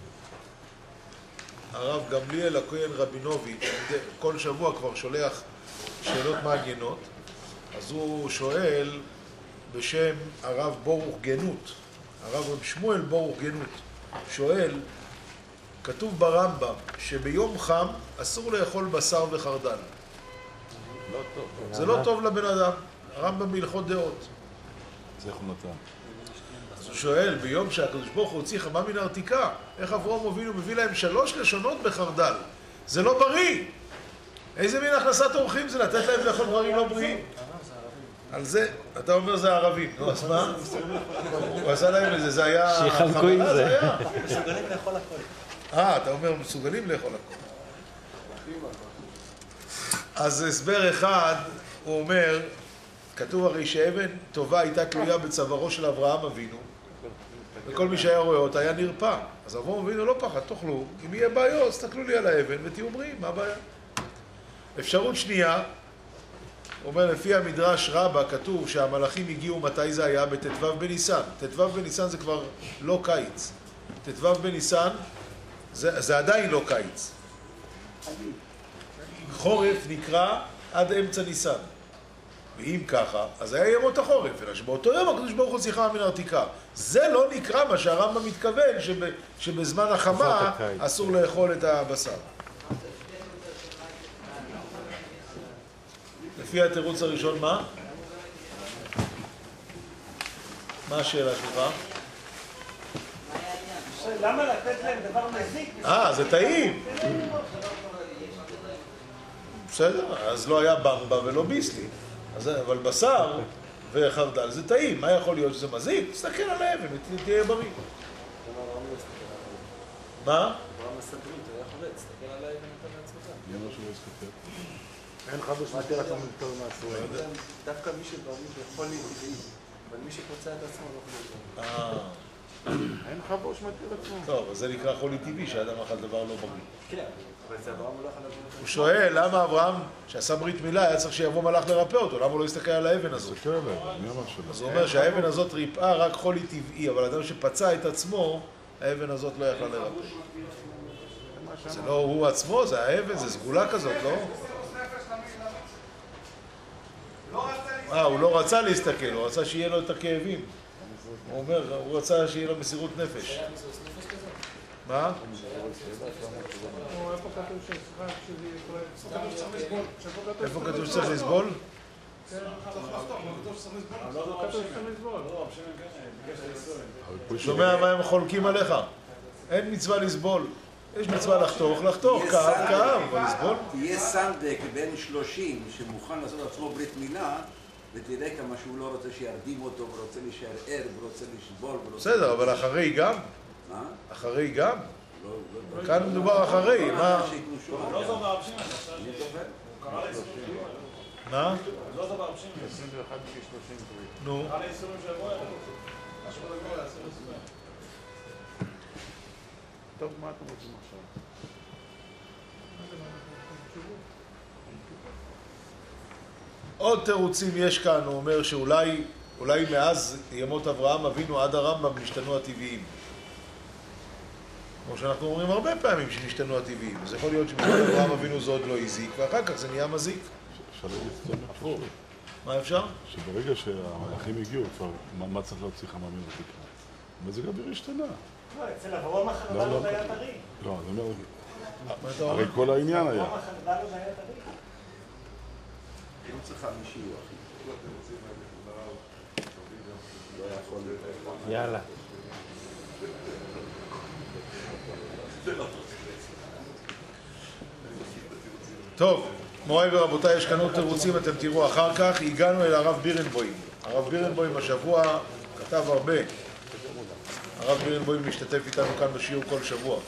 הרב גמליאל הכהן רבינוביץ', כל שבוע כבר שולח שאלות מעניינות, אז הוא שואל בשם הרב ברוך גנות, הרב רב שמואל ברוך גנות, שואל, כתוב ברמב"ם שביום חם אסור לאכול בשר וחרדל. לא טוב. זה לא טוב לבן אדם, הרמב"ם בהלכות דעות. זה חונתה. אז הוא שואל, ביום שהקדוש ברוך הוא הוציא חמה מן הארתיקה, איך אברהם אבינו מביא להם שלוש לשונות בחרדל? זה לא בריא! איזה מין הכנסת אורחים זה לתת להם לאכול דברים לא בריאים? על זה, אתה אומר זה הערבים, נו, אז מה? הוא עשה להם את זה, זה היה... שיחלקו עם זה. מסוגלים לאכול הכל. אה, אתה אומר מסוגלים לאכול הכל. אז הסבר אחד, הוא אומר, כתוב הרי שאבן טובה הייתה תלויה בצווארו של אברהם אבינו, וכל מי שהיה רואה אותה היה נרפא. אז אברהם אבינו לא פחד, תאכלו, אם יהיה בעיות, תסתכלו לי על האבן ותהיו בריאים, מה הבעיה? אפשרות שנייה, הוא אומר, לפי המדרש רבה כתוב שהמלאכים הגיעו מתי זה היה? בט"ו בניסן. ט"ו בניסן זה כבר לא קיץ. ט"ו בניסן זה, זה עדיין לא קיץ. חורף נקרא עד אמצע ניסן. ואם ככה, אז היה ימות החורף, אלא שבאותו יום הקדוש ברוך הוא הוציא חמה מן הארתיקה. זה לא נקרא מה שהרמב"ם מתכוון, שב, שבזמן החמה אסור לאכול את הבשר. לפי התירוץ הראשון, מה? מה השאלה שלך? למה לתת להם דבר מזיק? אה, זה טעים. בסדר, אז לא היה במבה ולא ביסלי. אז, אבל בשר וחרדל זה טעים. מה יכול להיות שזה מזיק? תסתכל על האבן ותהיה בריא. מה? אין חבוש מתיר עצמו מפטור מהסורים. דווקא מי שבריא יכול להיות טבעי, אבל מי שפוצע את עצמו לא יכול להיות. אה, אין חבוש מתיר עצמו. טוב, אז זה נקרא חולי טבעי, שהאדם אכל דבר לא בריא. כן, אבל זה אברהם לא יכול לבוא. הוא שואל למה אברהם, שעשה ברית מילה, היה צריך שיבוא מלאך לרפא אותו, למה הוא לא יסתכל על האבן הזאת? תסתכל עליו, מי אמר שלא? אז הוא אומר שהאבן הזאת ריפאה רק חולי טבעי, אבל אדם שפצע את עצמו, האבן הזאת לא יכלה לרפא. זה לא הוא עצמו, זה האבן, זה סגולה כזאת, לא? אה, הוא לא רצה להסתכל, הוא רצה שיהיה לו את הכאבים. הוא אומר, הוא רצה שיהיה לו מסירות נפש. מה? איפה כתוב שצריך שזה יקרה? איפה כתוב שצריך לסבול? לא כתוב שצריך לסבול. שומע מה הם חולקים עליך? אין מצווה לסבול. יש מצווה לחתוך, לחתוך, כאב, כאב, אבל לסבול? תהיה סנדק בן שלושים שמוכן לעשות עצמו ברית מילה, ותראה כמה שהוא לא רוצה שירדים אותו, ורוצה להישאר ער, ורוצה לשבור, בסדר, אבל אחרי גם? מה? אחרי גם? לא, לא, כאן מדובר אחרי, מה? לא זו ברב שמעון, הוא קרא לאיסורים. מה? לא זו ברב שמעון. עשרים ואחת בגיל שלושים ברית. נו. קרא לאיסורים של הגוי, משהו לגוי, לעשות איסורים. טוב, מה אתם רוצים עכשיו? עוד תירוצים יש כאן, הוא אומר שאולי אולי מאז ימות אברהם אבינו עד הרמב"ם נשתנו הטבעיים. כמו שאנחנו אומרים הרבה פעמים שנשתנו הטבעיים. אז יכול להיות שבזמן אברהם אבינו זה עוד לא הזיק, ואחר כך זה נהיה מזיק. אפשר להגיד את זה הפוך. מה אפשר? שברגע שהמלאכים הגיעו כבר, מה צריך להוציא חמה מן הארתיקה? מזג האוויר השתנה. לא, אצל אברהם החרדל עוד היה טרי. לא, אני אומר, מה אתה אומר? הרי כל העניין היה. אברהם החרדל עוד היה טרי. לא צריכה מישהו אחי. לא יכול להיות. יאללה. טוב, מוריי ורבותיי, יש כאן עוד תירוצים, אתם תראו אחר כך. הגענו אל הרב בירנבוים. הרב בירנבוים השבוע כתב הרבה. הרב בירנבוים משתתף איתנו כאן בשיעור כל שבוע.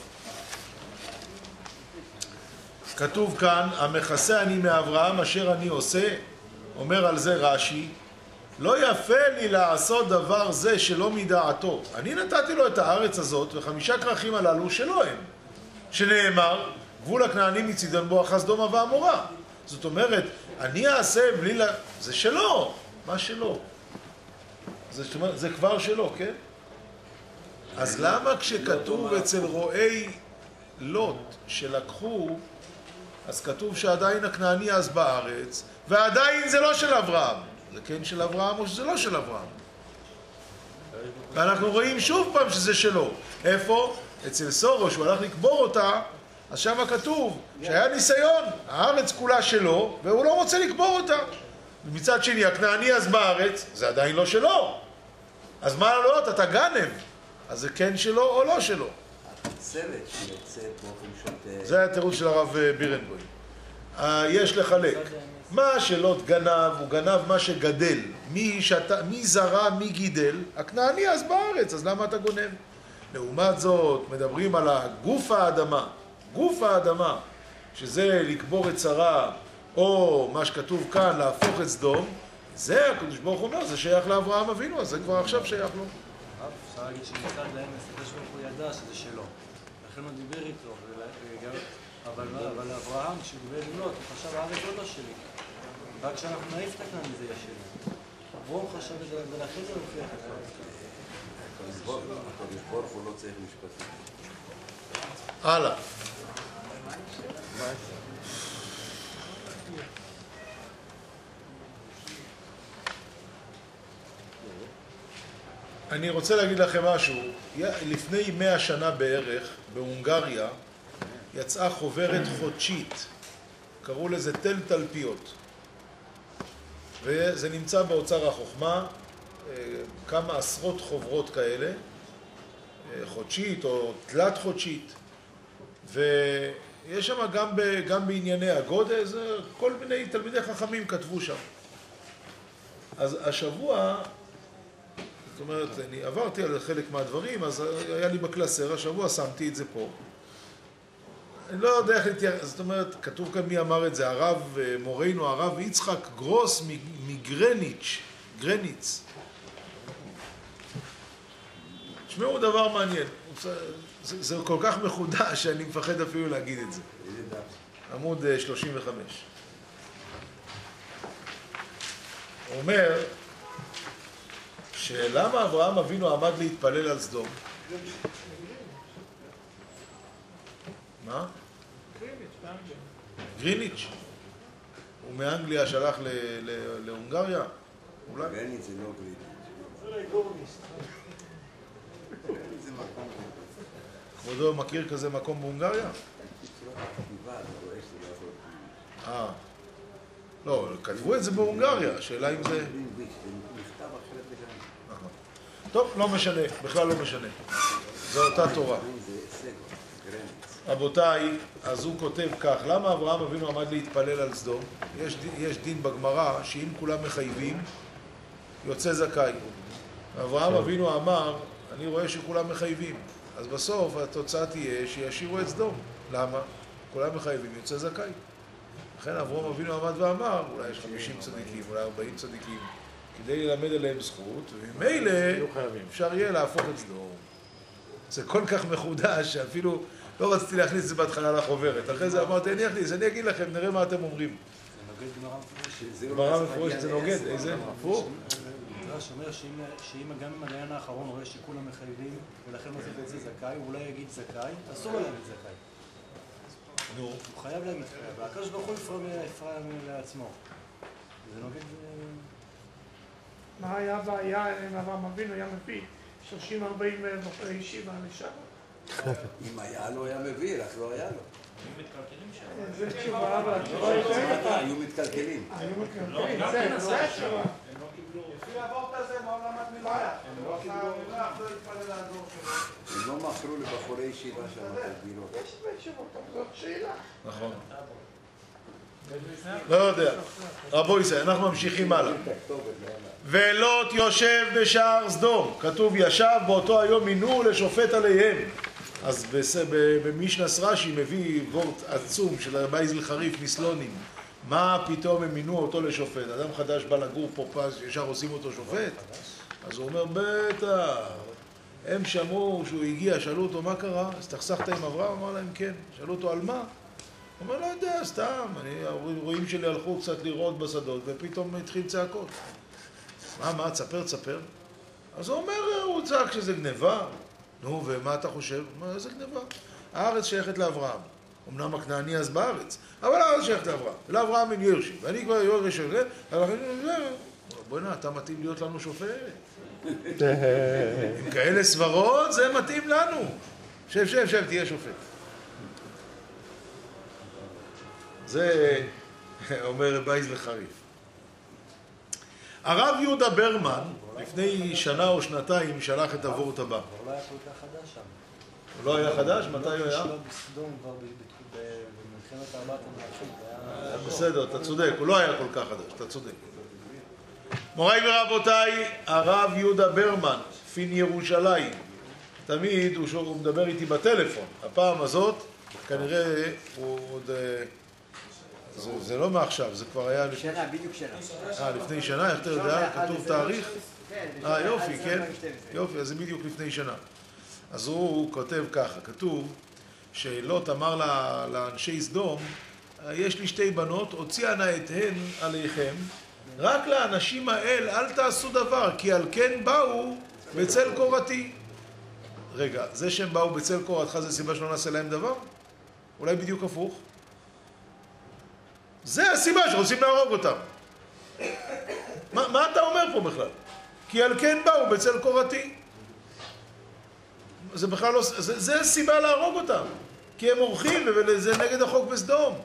כתוב כאן, המכסה אני מאברהם אשר אני עושה, אומר על זה רש"י, לא יפה לי לעשות דבר זה שלא מדעתו. אני נתתי לו את הארץ הזאת וחמישה כרכים הללו שלא הם. שנאמר, גבול הכנענים מצידון בו אחז דומה ועמורה. זאת אומרת, אני אעשה בלי לה... זה שלו. מה שלו? זה, זה כבר שלו, כן? אז למה כשכתוב אצל רועי לוט שלקחו, אז כתוב שעדיין הכנעני אז בארץ, ועדיין זה לא של אברהם. זה כן של אברהם או שזה לא של אברהם. ואנחנו רואים שוב פעם שזה שלו. איפה? אצל סורו, שהוא הלך לקבור אותה, אז שם כתוב שהיה ניסיון, הארץ כולה שלו, והוא לא רוצה לקבור אותה. ומצד שני, הכנעני אז בארץ, זה עדיין לא שלו. אז מה לעלות? אתה גנב. אז זה כן שלו או לא שלו. סרט שיוצא באופן שוטה. זה התירוץ של הרב בירנבוים. יש לחלק. מה שלא גנב, הוא גנב מה שגדל. מי, שת... מי זרע, מי גידל, הכנעני אז בארץ, אז למה אתה גונב? לעומת זאת, מדברים על הגוף האדמה. גוף האדמה, שזה לקבור את שרה, או מה שכתוב כאן, להפוך את סדום, זה הקדוש ברוך הוא אומר, זה שייך לאברהם אבינו, אז זה כבר עכשיו שייך לו. אפשר להגיד שמצד להם, הקדוש ברוך הוא ידע שזה שלו. לכן הוא דיבר איתו, אבל אברהם, כשהוא דיבר עם לוט, הוא חשב, הארץ לא שלי. רק כשאנחנו נעיף את הכנעני זה יהיה שלי. אברהם חשב את זה, ולכן זה הוכיח את זה. הקדוש ברוך הוא לא צריך משפטים. הלאה. אני רוצה להגיד לכם משהו. לפני מאה שנה בערך, בהונגריה, יצאה חוברת חודשית. קראו לזה תל תלפיות. וזה נמצא באוצר החוכמה, כמה עשרות חוברות כאלה, חודשית או תלת חודשית. ויש שם גם, ב, גם בענייני הגודל, כל מיני תלמידי חכמים כתבו שם. אז השבוע, זאת אומרת, אני עברתי על חלק מהדברים, אז היה לי בקלסר, השבוע שמתי את זה פה. אני לא יודע איך להתייחס, זאת אומרת, כתוב כאן מי אמר את זה, הרב מורנו, הרב יצחק גרוס מגרניץ', גרניץ. תשמעו דבר מעניין, זה, זה כל כך מחודש שאני מפחד אפילו להגיד את זה. עמוד שלושים וחמש. הוא אומר שלמה אברהם אבינו עמד להתפלל על סדום? מה? גריניץ'. הוא מאנגליה שלח להונגריה? אולי? גריניץ' זה לא גריניץ'. כבודו מכיר כזה מקום בהונגריה? אה. לא, כתבו את זה בהונגריה, השאלה אם זה... טוב, לא משנה, בכלל לא משנה. זו אותה תורה. רבותיי, אז הוא כותב כך, למה אברהם אבינו עמד להתפלל על סדום? יש, יש דין בגמרא שאם כולם מחייבים, יוצא זכאי. אברהם אבינו אמר, אני רואה שכולם מחייבים. אז בסוף התוצאה תהיה שישירו את סדום. למה? כולם מחייבים, יוצא זכאי. לכן אברהם אבינו עמד ואמר, אולי יש חמישים צדיקים, אולי ארבעים צדיקים, כדי ללמד עליהם זכות, וממילא אפשר יהיה להפוך את סדום. זה כל כך מחודש שאפילו לא רציתי להכניס את זה בהתחלה לחוברת. אחרי זה אמרתי, אני אכניס, אני אגיד לכם, נראה מה אתם אומרים. זה נוגד גמרא מפורשת. גמרא מפורשת, זה נוגד, איזה? הפוך. המדרש אומר שאם גם אם הדיין האחרון רואה שכולם מחייבים, ולכן מוסיף את זה זכאי, הוא אולי יגיד זכאי, אסור לו להגיד זכאי. נו. הוא חייב להגיד זכאי, והקדוש ברוך הוא יפרע לעצמו. זה נוגד... מה היה הבעיה אם אברהם אבינו היה מביא שלושים ארבעים בחורי ישיבה לשם? אם היה לו, היה מביא, רק לא היה לו. היו מתקלקלים שם. זה תשובה, אבל התשובה יותר... היו מתקלקלים. היו מתקלקלים, זה, זה התשובה. הם לא קיבלו. לפי הוורט הזה, מה הוא למד מלמעלה? הם לא קיבלו. לא התפלל לעזור שלו. הם לא מכרו לבחורי ישיבה שם בדירות. יש תשובות, זאת שאלה. נכון. לא יודע. רבו ישראל, אנחנו ממשיכים הלאה. ולוט יושב בשער סדום. כתוב ישב באותו היום מינו לשופט עליהם. אז במשנס רש"י מביא וורט עצום של רבי זיל חריף מסלונים. מה פתאום הם מינו אותו לשופט? אדם חדש בא לגור פה פס, ישר עושים אותו שופט? אז הוא אומר, בטח. הם שמעו שהוא הגיע, שאלו אותו מה קרה? אז תחסכת עם אברהם? אמר להם כן. שאלו אותו על מה? הוא אומר, לא יודע, סתם. רואים שלי הלכו קצת לראות בשדות, ופתאום התחיל צעקות. מה, מה, תספר, תספר. אז הוא אומר, הוא צעק שזה גניבה. נו, ומה אתה חושב? מה, איזה גניבה? הארץ שייכת לאברהם. אמנם הכנעני אז בארץ, אבל הארץ שייכת לאברהם. ולאברהם אין יורשים. ואני כבר יורש הזה, בוא'נה, אתה מתאים להיות לנו שופט. עם כאלה סברות, זה מתאים לנו. שב, שב, שב, תהיה שופט. זה אומר בייז לחריף. הרב יהודה ברמן, לפני שנה או שנתיים שלח את הוורט הבא. הוא לא היה כל כך חדש שם. הוא לא היה חדש? מתי הוא היה? שלום בסדום כבר במלחמת ארבעת המלכים. בסדר, אתה צודק, הוא לא היה כל כך חדש, אתה צודק. מוריי ורבותיי, הרב יהודה ברמן, פין ירושלים, תמיד הוא, הוא מדבר איתי בטלפון. הפעם הזאת, כנראה הוא עוד... זה, זה לא מעכשיו, זה כבר היה... שנה, בדיוק שנה. אה, לפני שנה? איך אתה יודע? כתוב תאריך? אה, יופי, כן? יופי, אז זה בדיוק לפני שנה. אז הוא כותב ככה, כתוב שלוט אמר לאנשי סדום, יש לי שתי בנות, הוציאה נא את הן עליכם, רק לאנשים האל אל תעשו דבר, כי על כן באו בצל קורתי. רגע, זה שהם באו בצל קורתך זה סיבה שלא נעשה להם דבר? אולי בדיוק הפוך? זה הסיבה שרוצים להרוג אותם. מה, מה אתה אומר פה בכלל? כי על כן באו בצל קורתי. זה בכלל לא... זה, זה הסיבה להרוג אותם. כי הם אורחים וזה נגד החוק בסדום.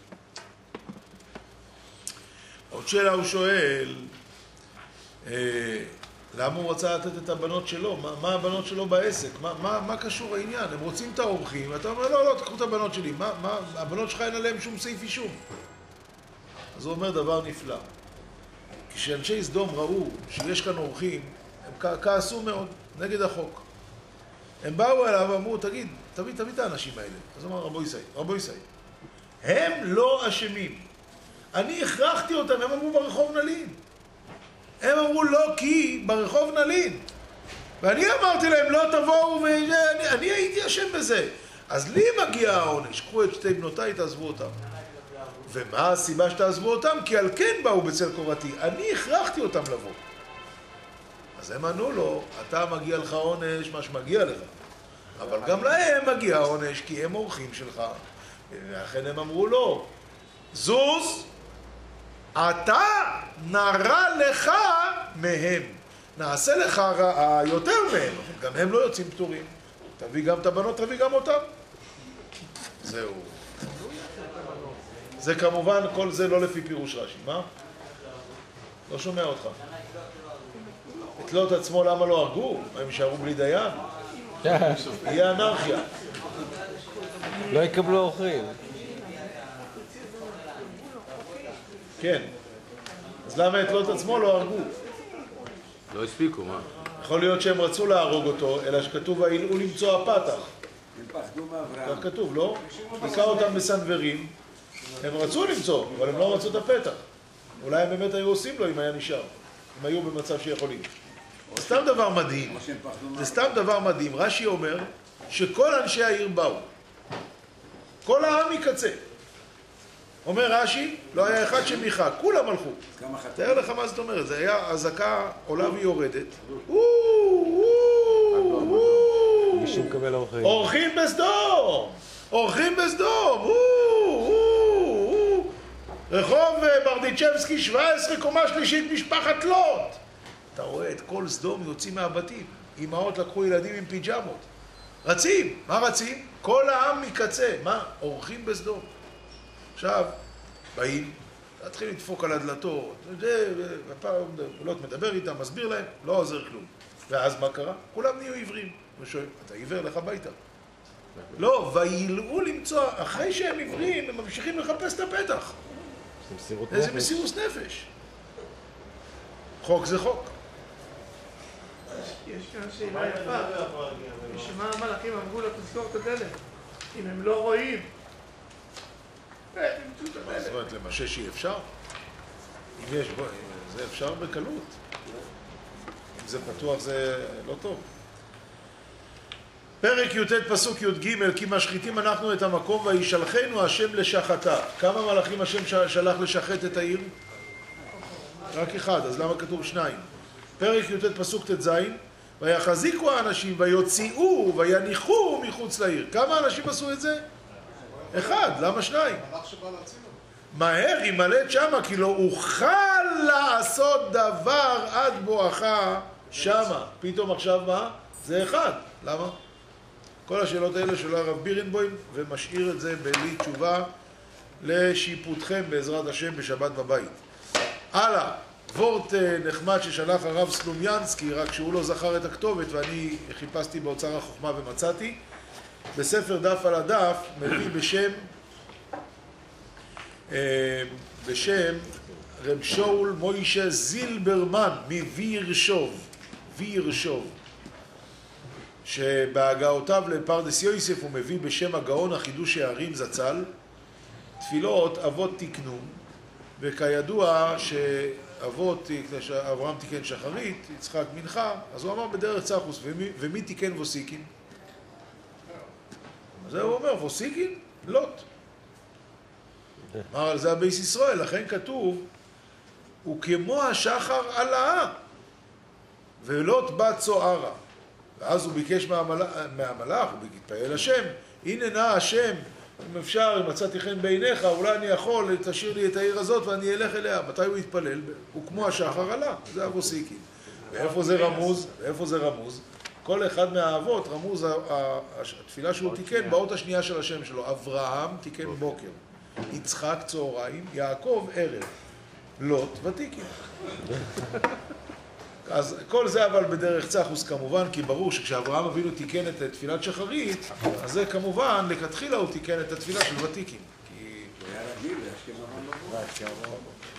עוד שאלה הוא שואל, אה, למה הוא רצה לתת את הבנות שלו? מה, מה הבנות שלו בעסק? מה, מה, מה קשור העניין? הם רוצים את האורחים, ואתה אומר, לא, לא, תקחו את הבנות שלי. מה, מה, הבנות שלך אין עליהם שום סעיף אישום. אז הוא אומר דבר נפלא. כשאנשי סדום ראו שיש כאן אורחים, הם כעסו מאוד נגד החוק. הם באו אליו ואמרו, תגיד, תביא, תביא את האנשים האלה. אז הוא אמר, רבו ישי, רבו ישי. הם לא אשמים. אני הכרחתי אותם, הם אמרו ברחוב נלין. הם אמרו לא כי ברחוב נלין. ואני אמרתי להם, לא תבואו, ואני אני הייתי אשם בזה. אז לי מגיע העונש, קחו את שתי בנותיי, תעזבו אותם. ומה הסיבה שתעזבו אותם? כי על כן באו בצל קורתי. אני הכרחתי אותם לבוא. אז הם ענו לו, אתה מגיע לך עונש, מה שמגיע לך. אבל גם להם מגיע עונש, כי הם אורחים שלך. ואכן הם אמרו לו, זוז, אתה נרע לך מהם. נעשה לך רעה יותר מהם. גם הם לא יוצאים פטורים. תביא גם את הבנות, תביא גם אותם. זהו. זה כמובן, כל זה לא לפי פירוש רש"י. מה? לא שומע אותך. את לוט עצמו למה לא הרגו? הם יישארו בלי דיין? יהיה אנרכיה. לא יקבלו אורחים. כן. אז למה את לוט עצמו לא הרגו? לא הספיקו, מה? יכול להיות שהם רצו להרוג אותו, אלא שכתוב הוא למצוא הפתח. הם פחדו מאברהם. כך כתוב, לא? ניקה אותם בסנוורים, הם רצו למצוא, אבל הם לא רצו את הפתח. אולי הם באמת היו עושים לו אם היה נשאר. הם היו במצב שיכולים. זה סתם דבר מדהים. זה סתם דבר מדהים. רש"י אומר שכל אנשי העיר באו. כל העם מקצה. אומר רש"י, לא היה אחד שמיכה, כולם הלכו. תאר לך מה זאת אומרת, זה היה הזקה עולה ויורדת. מישהו מקבל אורחים. אורחים בסדום! אורחים בסדום! רחוב ברדיצ'בסקי שבע עשרה קומה שלישית משפחת לוט. אתה רואה את כל סדום יוצאים מהבתים. אמהות לקחו ילדים עם פיג'מות. רצים, מה רצים? כל העם מקצה. מה? אורחים בסדום. עכשיו, באים, להתחיל לדפוק על הדלתות, והפעם לוט מדבר איתם, מסביר להם, לא עוזר כלום. ואז מה קרה? כולם נהיו עיוורים. הוא שואל, אתה עיוור, לך הביתה. לא, וילאו למצוא, אחרי שהם עיוורים, הם ממשיכים לחפש את הפתח. איזה מסירות נפש. חוק זה חוק. יש כאן שאלה יפה. בשמה המלאכים אמרו לה, תזכור את הדלת. אם הם לא רואים, מה זאת אומרת, למשש אי אפשר? אם יש, בוא, זה אפשר בקלות. אם זה פתוח זה לא טוב. פרק י"ט פסוק י"ג, כי משחיתים אנחנו את המקום וישלחנו השם לשחתה. כמה מלאכים השם שלח לשחט את העיר? רק אחד, אז למה כתוב שניים? פרק י"ט פסוק ט"ז, ויחזיקו האנשים ויוציאו ויניחו מחוץ לעיר. כמה אנשים עשו את זה? אחד, למה שניים? מהר ימלט שמה, כי לא אוכל לעשות דבר עד בואכה שמה. פתאום עכשיו מה? זה אחד. למה? כל השאלות האלה של הרב בירנבוים, ומשאיר את זה בלי תשובה לשיפוטכם בעזרת השם בשבת בבית. הלאה, וורט נחמד ששלח הרב סלומיאנסקי, רק שהוא לא זכר את הכתובת ואני חיפשתי באוצר החוכמה ומצאתי. בספר דף על הדף מביא בשם בשם רב שאול מוישה זילברמן מווירשוב, וירשוב, שבהגעותיו לפרדס יוסף הוא מביא בשם הגאון החידוש הערים זצ"ל תפילות אבות תיקנו, וכידוע שאבות, אברהם תיקן שחרית, יצחק מנחה, אז הוא אמר בדרך צחוס, ומי, ומי תיקן ווסיקין? אז הוא אומר, ווסיקין? לוט. אמר על זה הבייס ישראל, לכן כתוב, הוא כמו השחר עלה, ולוט בת צוערה. ואז הוא ביקש מהמלאך, מהמלאך הוא התפעל השם, הנה נא השם, אם אפשר, אם מצאתי חן בעיניך, אולי אני יכול, תשאיר לי את העיר הזאת ואני אלך אליה. מתי הוא יתפלל? הוא כמו השחר עלה, זה אבוסיקין. ואיפה זה רמוז? ואיפה זה רמוז? כל אחד מהאבות רמוז התפילה שהוא תיקן באות השנייה של השם שלו. אברהם תיקן בוקר, יצחק צהריים, יעקב ערב, לוט ותיקין. אז כל זה אבל בדרך צחוס כמובן, כי ברור שכשאברהם אבינו תיקן את תפילת שחרית, אז זה כמובן, לכתחילה הוא תיקן את התפילה של ותיקין. כי... הוא היה רגיל, להשכם אברהם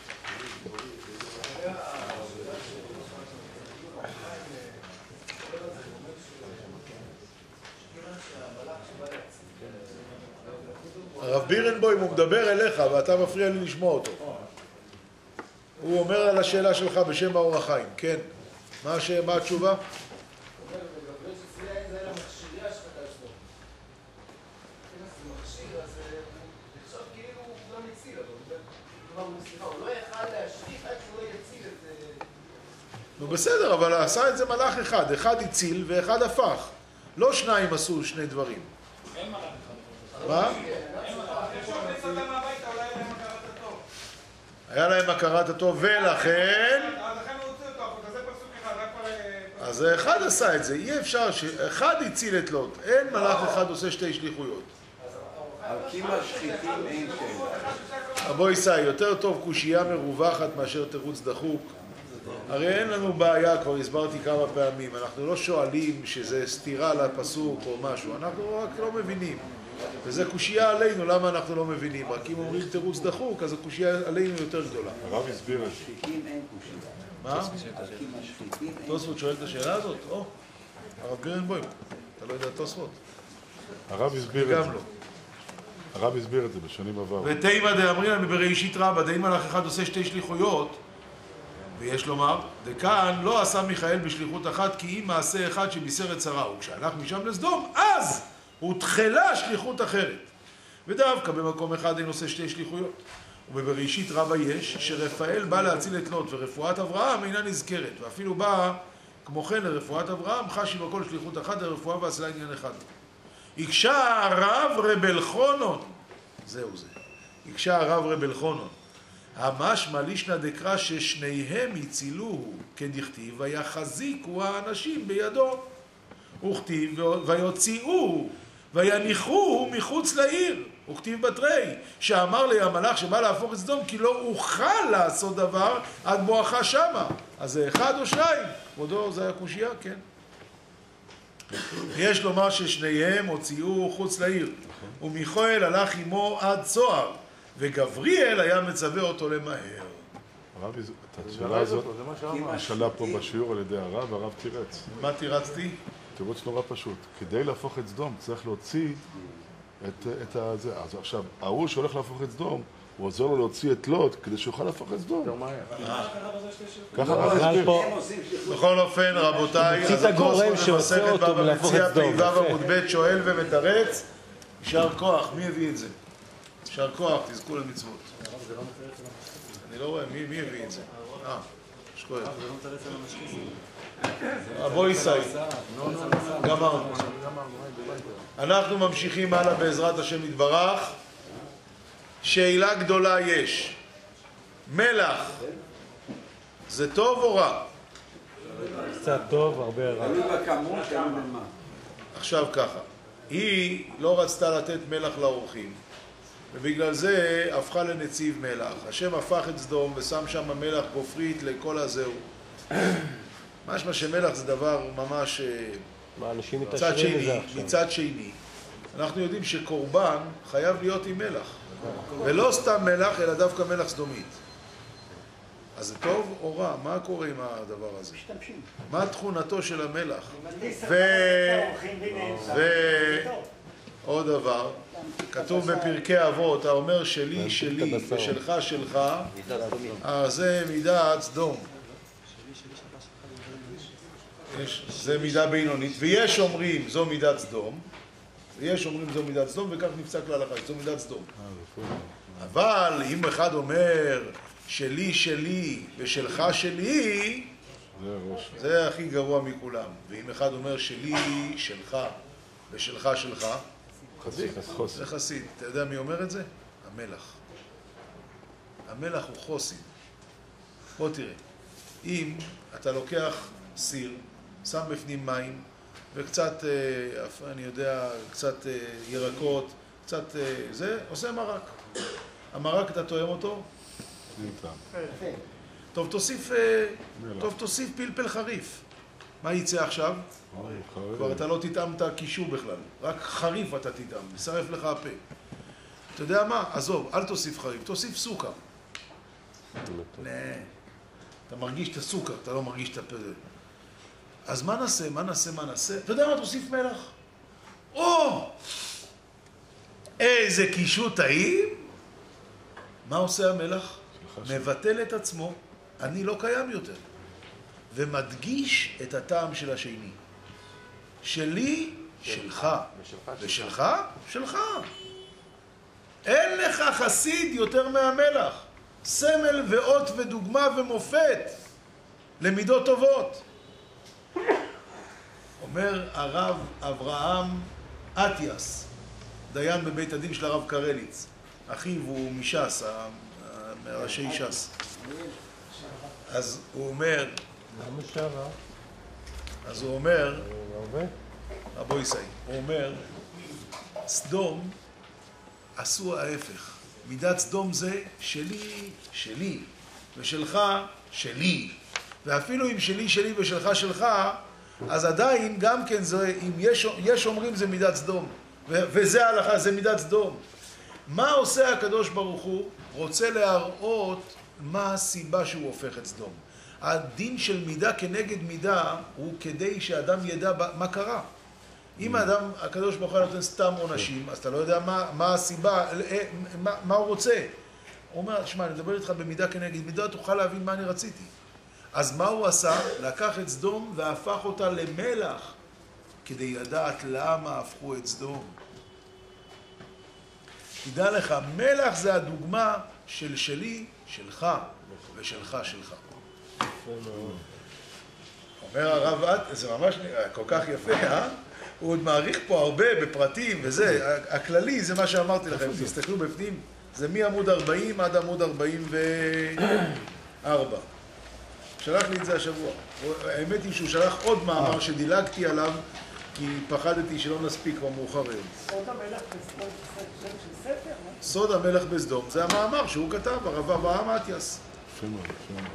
הרב בירנבוים הוא מדבר אליך ואתה מפריע לי לשמוע אותו. הוא אומר על השאלה שלך בשם האור החיים. כן. מה, ש... מה התשובה? נו בסדר, אבל עשה את זה מלאך אחד. אחד הציל ואחד הפך. לא שניים עשו שני דברים. אין מלאך אחד. מה? היה להם הכרת הטוב, ולכן... אז אחד עשה את זה, אי אפשר שאחד הציל את לוט, אין מלאך אחד עושה שתי שליחויות. על קימה שחיתים אין שאלה. אבו ישי, יותר טוב קושייה מרווחת מאשר תירוץ דחוק. הרי אין לנו בעיה, כבר הסברתי כמה פעמים, אנחנו לא שואלים שזה סתירה לפסוק או משהו, אנחנו רק לא מבינים. וזה קושייה עלינו, למה אנחנו לא מבינים? רק אם אומרים תירוץ דחוק, אז הקושייה עלינו יותר גדולה. הרב הסביר את זה. שחיתים אין קושייה. מה? על קימה שחיתים אין. תוספות שואל את השאלה הזאת? או, הרב בירנבוים, אתה לא יודע תוספות? הרב הסביר את זה. גם לא. הרב הסביר את זה בשנים עברו. ותימא דאמרינא מבראשית רבא, דאם מלאך אחד עושה שתי שליחויות, ויש לומר, דכאן לא עשה מיכאל בשליחות אחת, כי אם מעשה אחד שבישר את שרה, וכשהלך משם לסדום, אז הותחלה שליחות אחרת. ודווקא במקום אחד אין עושה שתי שליחויות. ובבראשית רבא יש, שרפאל בא להציל את לוט, ורפואת אברהם אינה נזכרת, ואפילו בא, כמו כן לרפואת אברהם, חשי בכל שליחות אחת, לרפואה ועשלה עניין אחד. הקשה הרב רב אלחונון, זהו זה, הקשה הרב רב אלחונון, המשמע לישנא דקרא ששניהם הצילוהו, כדכתיב, ויחזיקו האנשים בידו, וכתיב, ויוציאוהו, ויניחוהו מחוץ לעיר, וכתיב בתרי, שאמר לי המלאך שבא להפוך את סדום, כי לא אוכל לעשות דבר עד בואכה שמה. אז זה אחד או שניים, כבודו, זה היה קושייה, כן. יש לומר ששניהם הוציאו חוץ לעיר, ומיכאל הלך עמו עד צוהר, וגבריאל היה מצווה אותו למהר. הרב, את השאלה הזאת, השאלה פה בשיעור על ידי הרב, הרב תירץ. מה תירצתי? תירוץ נורא פשוט. כדי להפוך את סדום צריך להוציא את, את הזה. אז עכשיו, ההוא שהולך להפוך את סדום, הוא עוזר לו להוציא את לוט כדי שיוכל להפוך את סדום. ככה הרב הסביר. בכל אופן, רבותיי, אז הגורם שעושה אותו ולהפוך את סדום. פ"ו עמוד ב' שואל ומתרץ, יישר כוח, מי הביא את זה? יישר כוח, תזכו למצוות. אני לא רואה, מי הביא את זה? אה, שכוייך. אבו ישי, גמרנו. אנחנו ממשיכים הלאה בעזרת השם יתברך. שאלה גדולה יש. מלח, זה טוב או רע? קצת טוב, הרבה רע. תלוי בכמות, תלוי במה. עכשיו ככה, היא לא רצתה לתת מלח לאורחים, ובגלל זה הפכה לנציב מלח. השם הפך את סדום ושם שם מלח גופרית לכל הזהו. משמע שמלח זה דבר ממש מצד שני, מצד שני. אנחנו יודעים שקורבן חייב להיות עם מלח. ולא סתם מלח, אלא דווקא מלח סדומית. אז זה טוב או רע? מה קורה עם הדבר הזה? מה תכונתו של המלח? ו... ו... עוד דבר, כתוב בפרקי אבות, האומר שלי, שלי, ושלך, שלך, אז זה מידת סדום. זה מידה בינונית, ויש אומרים זו מידת סדום, ויש אומרים זו מידת סדום, וכך נפסק להלכה, זו מידת סדום. אבל אם אחד אומר שלי, שלי, ושלך, שלי, זה הכי גרוע מכולם. ואם אחד אומר שלי, שלך, ושלך, שלך, זה חסיד. אתה יודע מי אומר את זה? המלח. המלח הוא חוסין. בוא תראה. אם אתה לוקח סיר, שם בפנים מים, וקצת, אני יודע, קצת ירקות, קצת זה, עושה מרק. המרק אתה תואם אותו? טוב, תוסיף, טוב, תוסיף פלפל חריף. מה יצא עכשיו? כבר אתה לא תטעם את הקישור בכלל, רק חריף אתה תטעם, נשרף לך הפה. אתה יודע מה? עזוב, אל תוסיף חריף, תוסיף סוכר. לא, אתה מרגיש את הסוכר, אתה לא מרגיש את הפה. אז מה נעשה, מה נעשה, מה נעשה? אתה יודע מה? תוסיף מלח. או! איזה קישור טעים! מה עושה המלח? מבטל את עצמו, אני לא קיים יותר. ומדגיש את הטעם של השני. שלי, שלך. ושלך, שלך. אין לך חסיד יותר מהמלח. סמל ואות ודוגמה ומופת למידות טובות. אומר הרב אברהם אטיאס, דיין בבית הדין של הרב קרליץ. אחיו הוא מש"ס, מראשי ש"ס. אז הוא אומר, למה שרה? אז הוא אומר, רבו ישי, הוא אומר, סדום עשו ההפך. מידת סדום זה שלי, שלי, ושלך, שלי. ואפילו אם שלי, שלי ושלך, שלך, אז עדיין גם כן זה, אם יש, יש אומרים זה מידת סדום. וזה ההלכה, זה מידת סדום. מה עושה הקדוש ברוך הוא? רוצה להראות מה הסיבה שהוא הופך את סדום. הדין של מידה כנגד מידה הוא כדי שאדם ידע מה קרה. אם האדם, הקדוש ברוך הוא נותן סתם עונשים, אז אתה לא יודע מה, מה הסיבה, מה, מה הוא רוצה. הוא אומר, שמע, אני מדבר איתך במידה כנגד מידה, תוכל להבין מה אני רציתי. אז מה הוא עשה? לקח את סדום והפך אותה למלח, כדי לדעת למה הפכו את סדום. תדע לך, מלח זה הדוגמה של שלי, שלך, ושלך, שלך. אומר הרב, זה ממש כל כך יפה, אה? הוא עוד מעריך פה הרבה בפרטים וזה, הכללי זה מה שאמרתי לכם, תסתכלו בפנים, זה מעמוד ארבעים עד עמוד ארבעים וארבע. שלח לי את זה השבוע. האמת היא שהוא שלח עוד מאמר שדילגתי עליו, כי פחדתי שלא נספיק במאוחר היום. סוד המלך בסדום זה של ספר? סוד המלך בסדום, זה המאמר שהוא כתב, הרב אברהם אטיאס. יפה מאוד, יפה מאוד.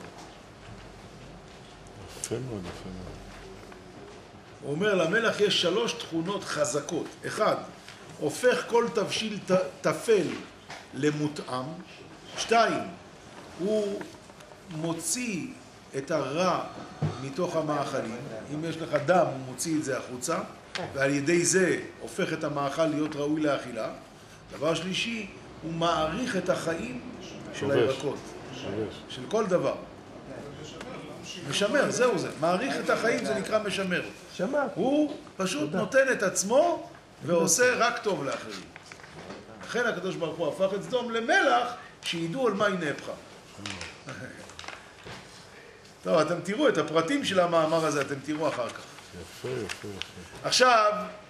יפה מאוד, יפה מאוד. הוא אומר, למלך יש שלוש תכונות חזקות. אחד, הופך כל תבשיל תפל למותאם. שתיים, הוא מוציא את הרע מתוך המאכלים. אם יש לך דם, הוא מוציא את זה החוצה, ועל ידי זה הופך את המאכל להיות ראוי לאכילה. דבר שלישי, הוא מעריך את החיים של הירקות. של כל דבר. משמר, זהו זה. מעריך את החיים, זה נקרא משמר. הוא פשוט נותן את עצמו ועושה רק טוב לאחרים. לכן הקדוש ברוך הוא הפך את סדום למלח שידעו על מה היא נהפכה. טוב, אתם תראו את הפרטים של המאמר הזה, אתם תראו אחר כך. יפה, יפה, יפה. עכשיו,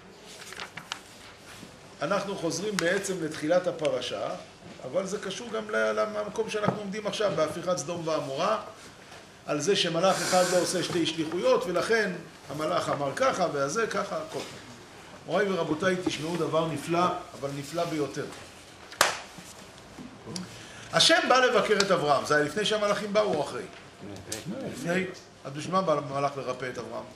אנחנו חוזרים בעצם לתחילת הפרשה, אבל זה קשור גם למקום שאנחנו עומדים עכשיו, בהפיכת סדום ועמורה, על זה שמלאך אחד לא עושה שתי שליחויות, ולכן המלאך אמר ככה, והזה ככה, הכל. מוריי ורבותיי, תשמעו דבר נפלא, אבל נפלא ביותר. השם בא לבקר את אברהם, זה היה לפני שהמלאכים באו או אחרי? לפני. אז בשביל מה בא המלאך לרפא את אברהם?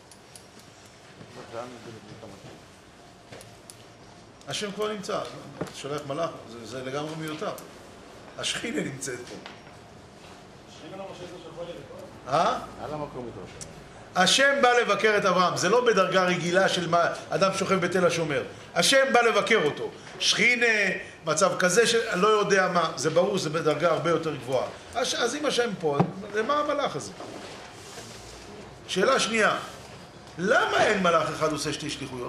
השם כבר נמצא, שולח מלאך, זה, זה לגמרי מיותר. השכינה נמצאת פה. השכינה לא משהו של חולה לכל? אה? על המקום איתו. השם בא לבקר את אברהם, זה לא בדרגה רגילה של מה, אדם שוכב בתל השומר. השם בא לבקר אותו. שכינה, מצב כזה שלא יודע מה, זה ברור, זה בדרגה הרבה יותר גבוהה. אז, אז אם השם פה, למה המלאך הזה? שאלה שנייה, למה אין מלאך אחד עושה שתי שליחויות?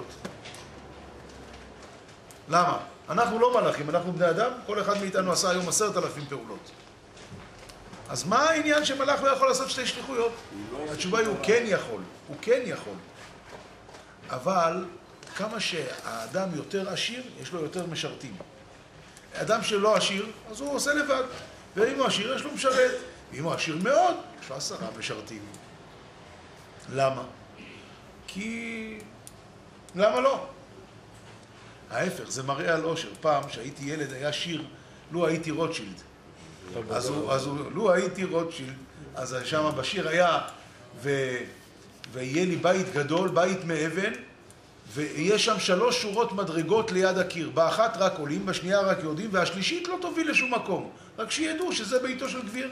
למה? אנחנו לא מלאכים, אנחנו בני אדם, כל אחד מאיתנו עשה היום עשרת אלפים פעולות. אז מה העניין שמלאך לא יכול לעשות שתי שליחויות? התשובה היא, הוא כן יכול, הוא כן יכול. אבל כמה שהאדם יותר עשיר, יש לו יותר משרתים. אדם שלא עשיר, אז הוא עושה לבד. ואם הוא עשיר, יש לו משרת. ואם הוא עשיר מאוד, יש לו עשרה משרתים. למה? כי... למה לא? ההפך, זה מראה על עושר. פעם שהייתי ילד, היה שיר, לו הייתי רוטשילד. אז הוא, אז הוא, לו הייתי רוטשילד, אז שם בשיר היה, ו... ויהיה לי בית גדול, בית מאבן, ויש שם שלוש שורות מדרגות ליד הקיר. באחת רק עולים, בשנייה רק יורדים, והשלישית לא תוביל לשום מקום. רק שידעו שזה ביתו של גביר.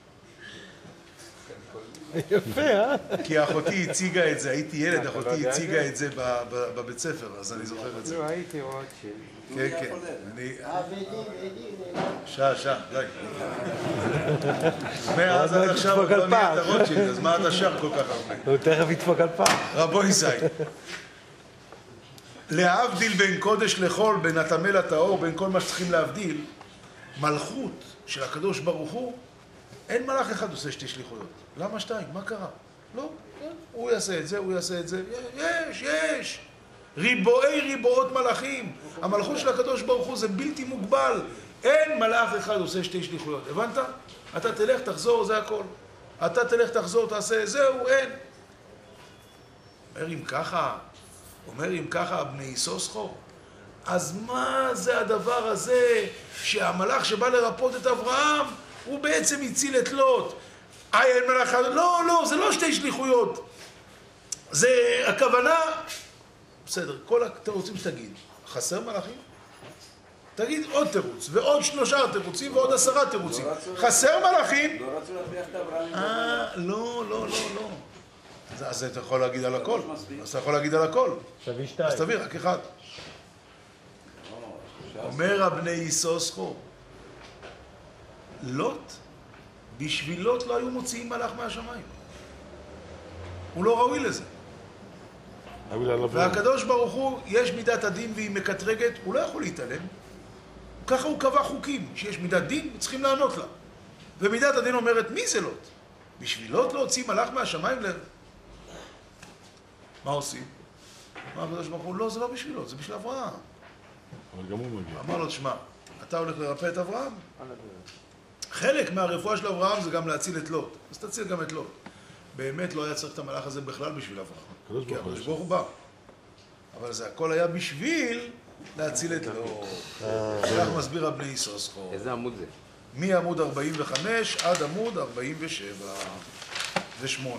יפה, אה? כי אחותי הציגה את זה, הייתי ילד, אחותי הציגה את זה בבית ספר, אז אני זוכר את זה. לא, הייתי רואה ש... כן, כן. אני... שעה, שעה, די. מאז עד עכשיו הוא לא נהיה את הרוטשילד, אז מה אתה שר כל כך הרבה? הוא תכף ידפוק על פעם. רבו ישי. להבדיל בין קודש לחול, בין הטמא לטהור, בין כל מה שצריכים להבדיל, מלכות של הקדוש ברוך הוא, אין מלאך אחד עושה שתי שליחויות. למה שתיים? מה קרה? לא, הוא יעשה את זה, הוא יעשה את זה. יש, יש. ריבועי ריבועות מלאכים. המלכות של הקדוש ברוך הוא זה בלתי מוגבל. אין מלאך אחד עושה שתי שליחויות. הבנת? אתה תלך, תחזור, זה הכל. אתה תלך, תחזור, תעשה, זהו, אין. אומר אם ככה, אומר אם ככה, בני איסוסחו, אז מה זה הדבר הזה שהמלאך שבא לרפות את אברהם, הוא בעצם הציל את לוט? איי, אין מלאך אחד, לא, לא, זה לא שתי שליחויות. זה הכוונה... בסדר, כל התירוצים שתגיד, חסר מלאכים? תגיד עוד תירוץ, ועוד שלושה תירוצים, ועוד עשרה תירוצים. חסר מלאכים? לא רצו להפריח את אברהם. אה, לא, לא, לא, לא. אז אתה יכול להגיד על הכל. אז אתה יכול להגיד על הכל. תביא שתיים. אז תביא רק אחד. אומר הבני איסוסחו, לוט, בשביל לוט לא היו מוציאים מלאך מהשמיים. הוא לא ראוי לזה. והקדוש ברוך הוא, יש מידת הדין והיא מקטרגת, הוא לא יכול להתעלם. ככה הוא קבע חוקים, שיש מידת דין, צריכים לענות לה. ומידת הדין אומרת, מי זה לוט? בשביל לוט להוציא מלאך מהשמיים ל... מה עושים? מה הקדוש ברוך הוא? לא, זה לא בשביל לוט, זה בשביל אברהם. אבל גם הוא מגיע. אמר לו, תשמע, אתה הולך לרפא את אברהם? חלק מהרפואה של אברהם זה גם להציל את לוט. אז תציל גם את לוט. באמת לא היה צריך את המלאך הזה בכלל בשביל אברהם. כי הקדוש ברוך הוא בא. אבל זה הכל היה בשביל להציל את לוט. כך מסביר הבני איסוסחו. איזה עמוד זה? מעמוד ארבעים וחמש עד עמוד ארבעים ושבע ושמונה.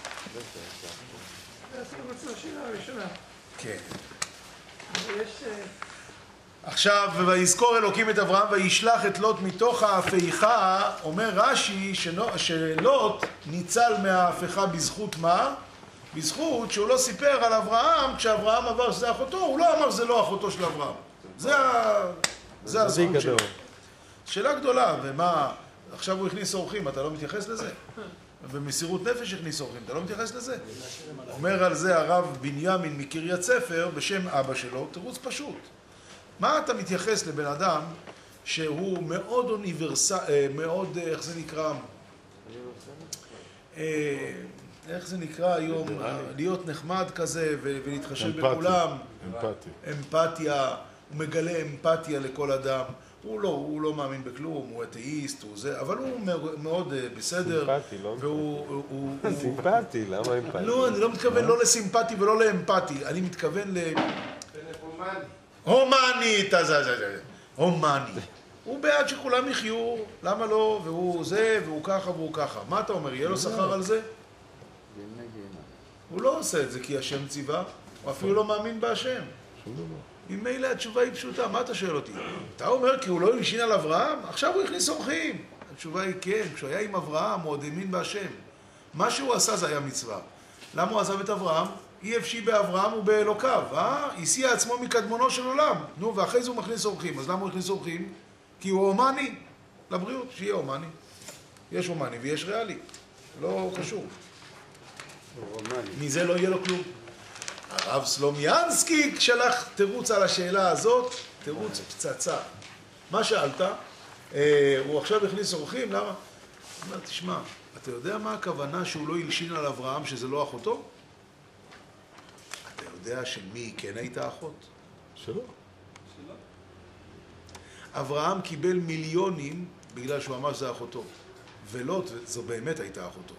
זה עשינו בצלשינה הראשונה. כן. יש... עכשיו, ויזכור אלוקים את אברהם וישלח את לוט מתוך ההפיכה, אומר רש"י שלוט ניצל מההפיכה בזכות מה? בזכות שהוא לא סיפר על אברהם כשאברהם עבר שזה אחותו, הוא לא אמר שזה לא אחותו של אברהם. זה, זה הזכות שלו. שאלה גדולה, ומה, עכשיו הוא הכניס אורחים, אתה לא מתייחס לזה? במסירות נפש הכניס אורחים, אתה לא מתייחס לזה? אומר על זה הרב בנימין מקריית ספר בשם אבא שלו, תירוץ פשוט. מה אתה מתייחס לבן אדם שהוא מאוד אוניברסל, מאוד, איך זה נקרא? איך זה נקרא היום? להיות נחמד כזה ולהתחשב בכולם. אמפתיה. אמפתיה, הוא מגלה אמפתיה לכל אדם. הוא לא, הוא לא מאמין בכלום, הוא אתאיסט, הוא זה, אבל הוא מאוד בסדר. סימפטי, לא והוא... סימפטי, למה אמפתי? לא, אני לא מתכוון לא לסימפטי ולא לאמפתי, אני מתכוון ל... הומני, הומני, הוא בעד שכולם יחיו, למה לא? והוא זה, והוא ככה, והוא ככה. מה אתה אומר, יהיה לו שכר על זה? הוא לא עושה את זה כי השם ציווה, הוא אפילו לא מאמין בהשם. ממילא התשובה היא פשוטה, מה אתה שואל אותי? אתה אומר כי הוא לא הלשין על אברהם? עכשיו הוא הכניס אורחים. התשובה היא כן, כשהוא היה עם אברהם הוא עוד האמין בהשם. מה שהוא עשה זה היה מצווה. למה הוא עזב את אברהם? אי אפשי באברהם ובאלוקיו, אה? הסיע עצמו מקדמונו של עולם. נו, ואחרי זה הוא מכניס אורחים. אז למה הוא הכניס אורחים? כי הוא הומני. לבריאות, שיהיה הומני. יש הומני ויש ריאלי. לא קשור. מזה לא יהיה לו כלום. הרב סלומיאנסקי שלח תירוץ על השאלה הזאת, תירוץ פצצה. מה שאלת? אה, הוא עכשיו הכניס אורחים, למה? הוא אומר, תשמע, אתה יודע מה הכוונה שהוא לא הלשין על אברהם שזה לא אחותו? אתה יודע שמי כן הייתה אחות? שלא. אברהם קיבל מיליונים בגלל שהוא אמר שזה אחותו. ולוט, זו באמת הייתה אחותו.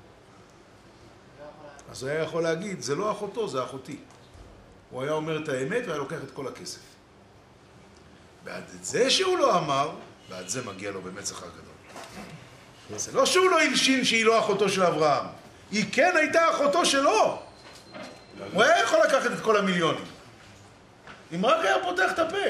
אז הוא היה יכול להגיד, זה לא אחותו, זה אחותי. הוא היה אומר את האמת והיה לוקח את כל הכסף. בעד זה שהוא לא אמר, בעד זה מגיע לו באמת שכר גדול. זה לא שהוא לא הלשין שהיא לא אחותו של אברהם. היא כן הייתה אחותו שלו. הוא היה יכול לקחת את כל המיליונים. אם רק היה פותח את הפה.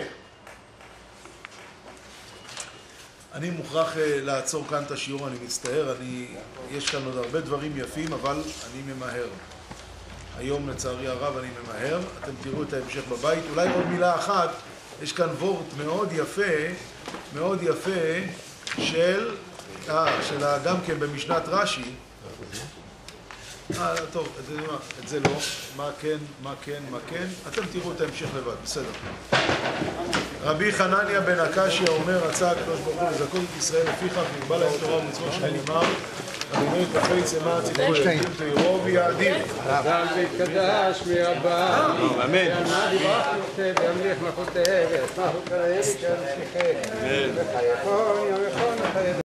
אני מוכרח לעצור כאן את השיעור, אני מצטער, אני, יש כאן עוד הרבה דברים יפים, אבל אני ממהר. היום לצערי הרב אני ממהר, אתם תראו את ההמשך בבית. אולי עוד מילה אחת, יש כאן וורט מאוד יפה, מאוד יפה, של, אה, של גם כן במשנת רש"י. אה, טוב, את זה, את זה לא, מה כן, מה כן, מה כן, אתם תראו את ההמשך לבד, בסדר. רבי חנניה בן הקשיא אומר, רצה הקדוש ברוך הוא לזכות את ישראל לפיכך, נקבע להם תורה ומצוות שנאמר, אבינו יתרחל צמא ציבור ילדים תירו ויעדים. אדם ויתקדש מרבה, אמן. ועמד יברך יוטה וימליך מלכותה, וישמח וקרא יקר שיחק. וחייכון ימכון וחייכון.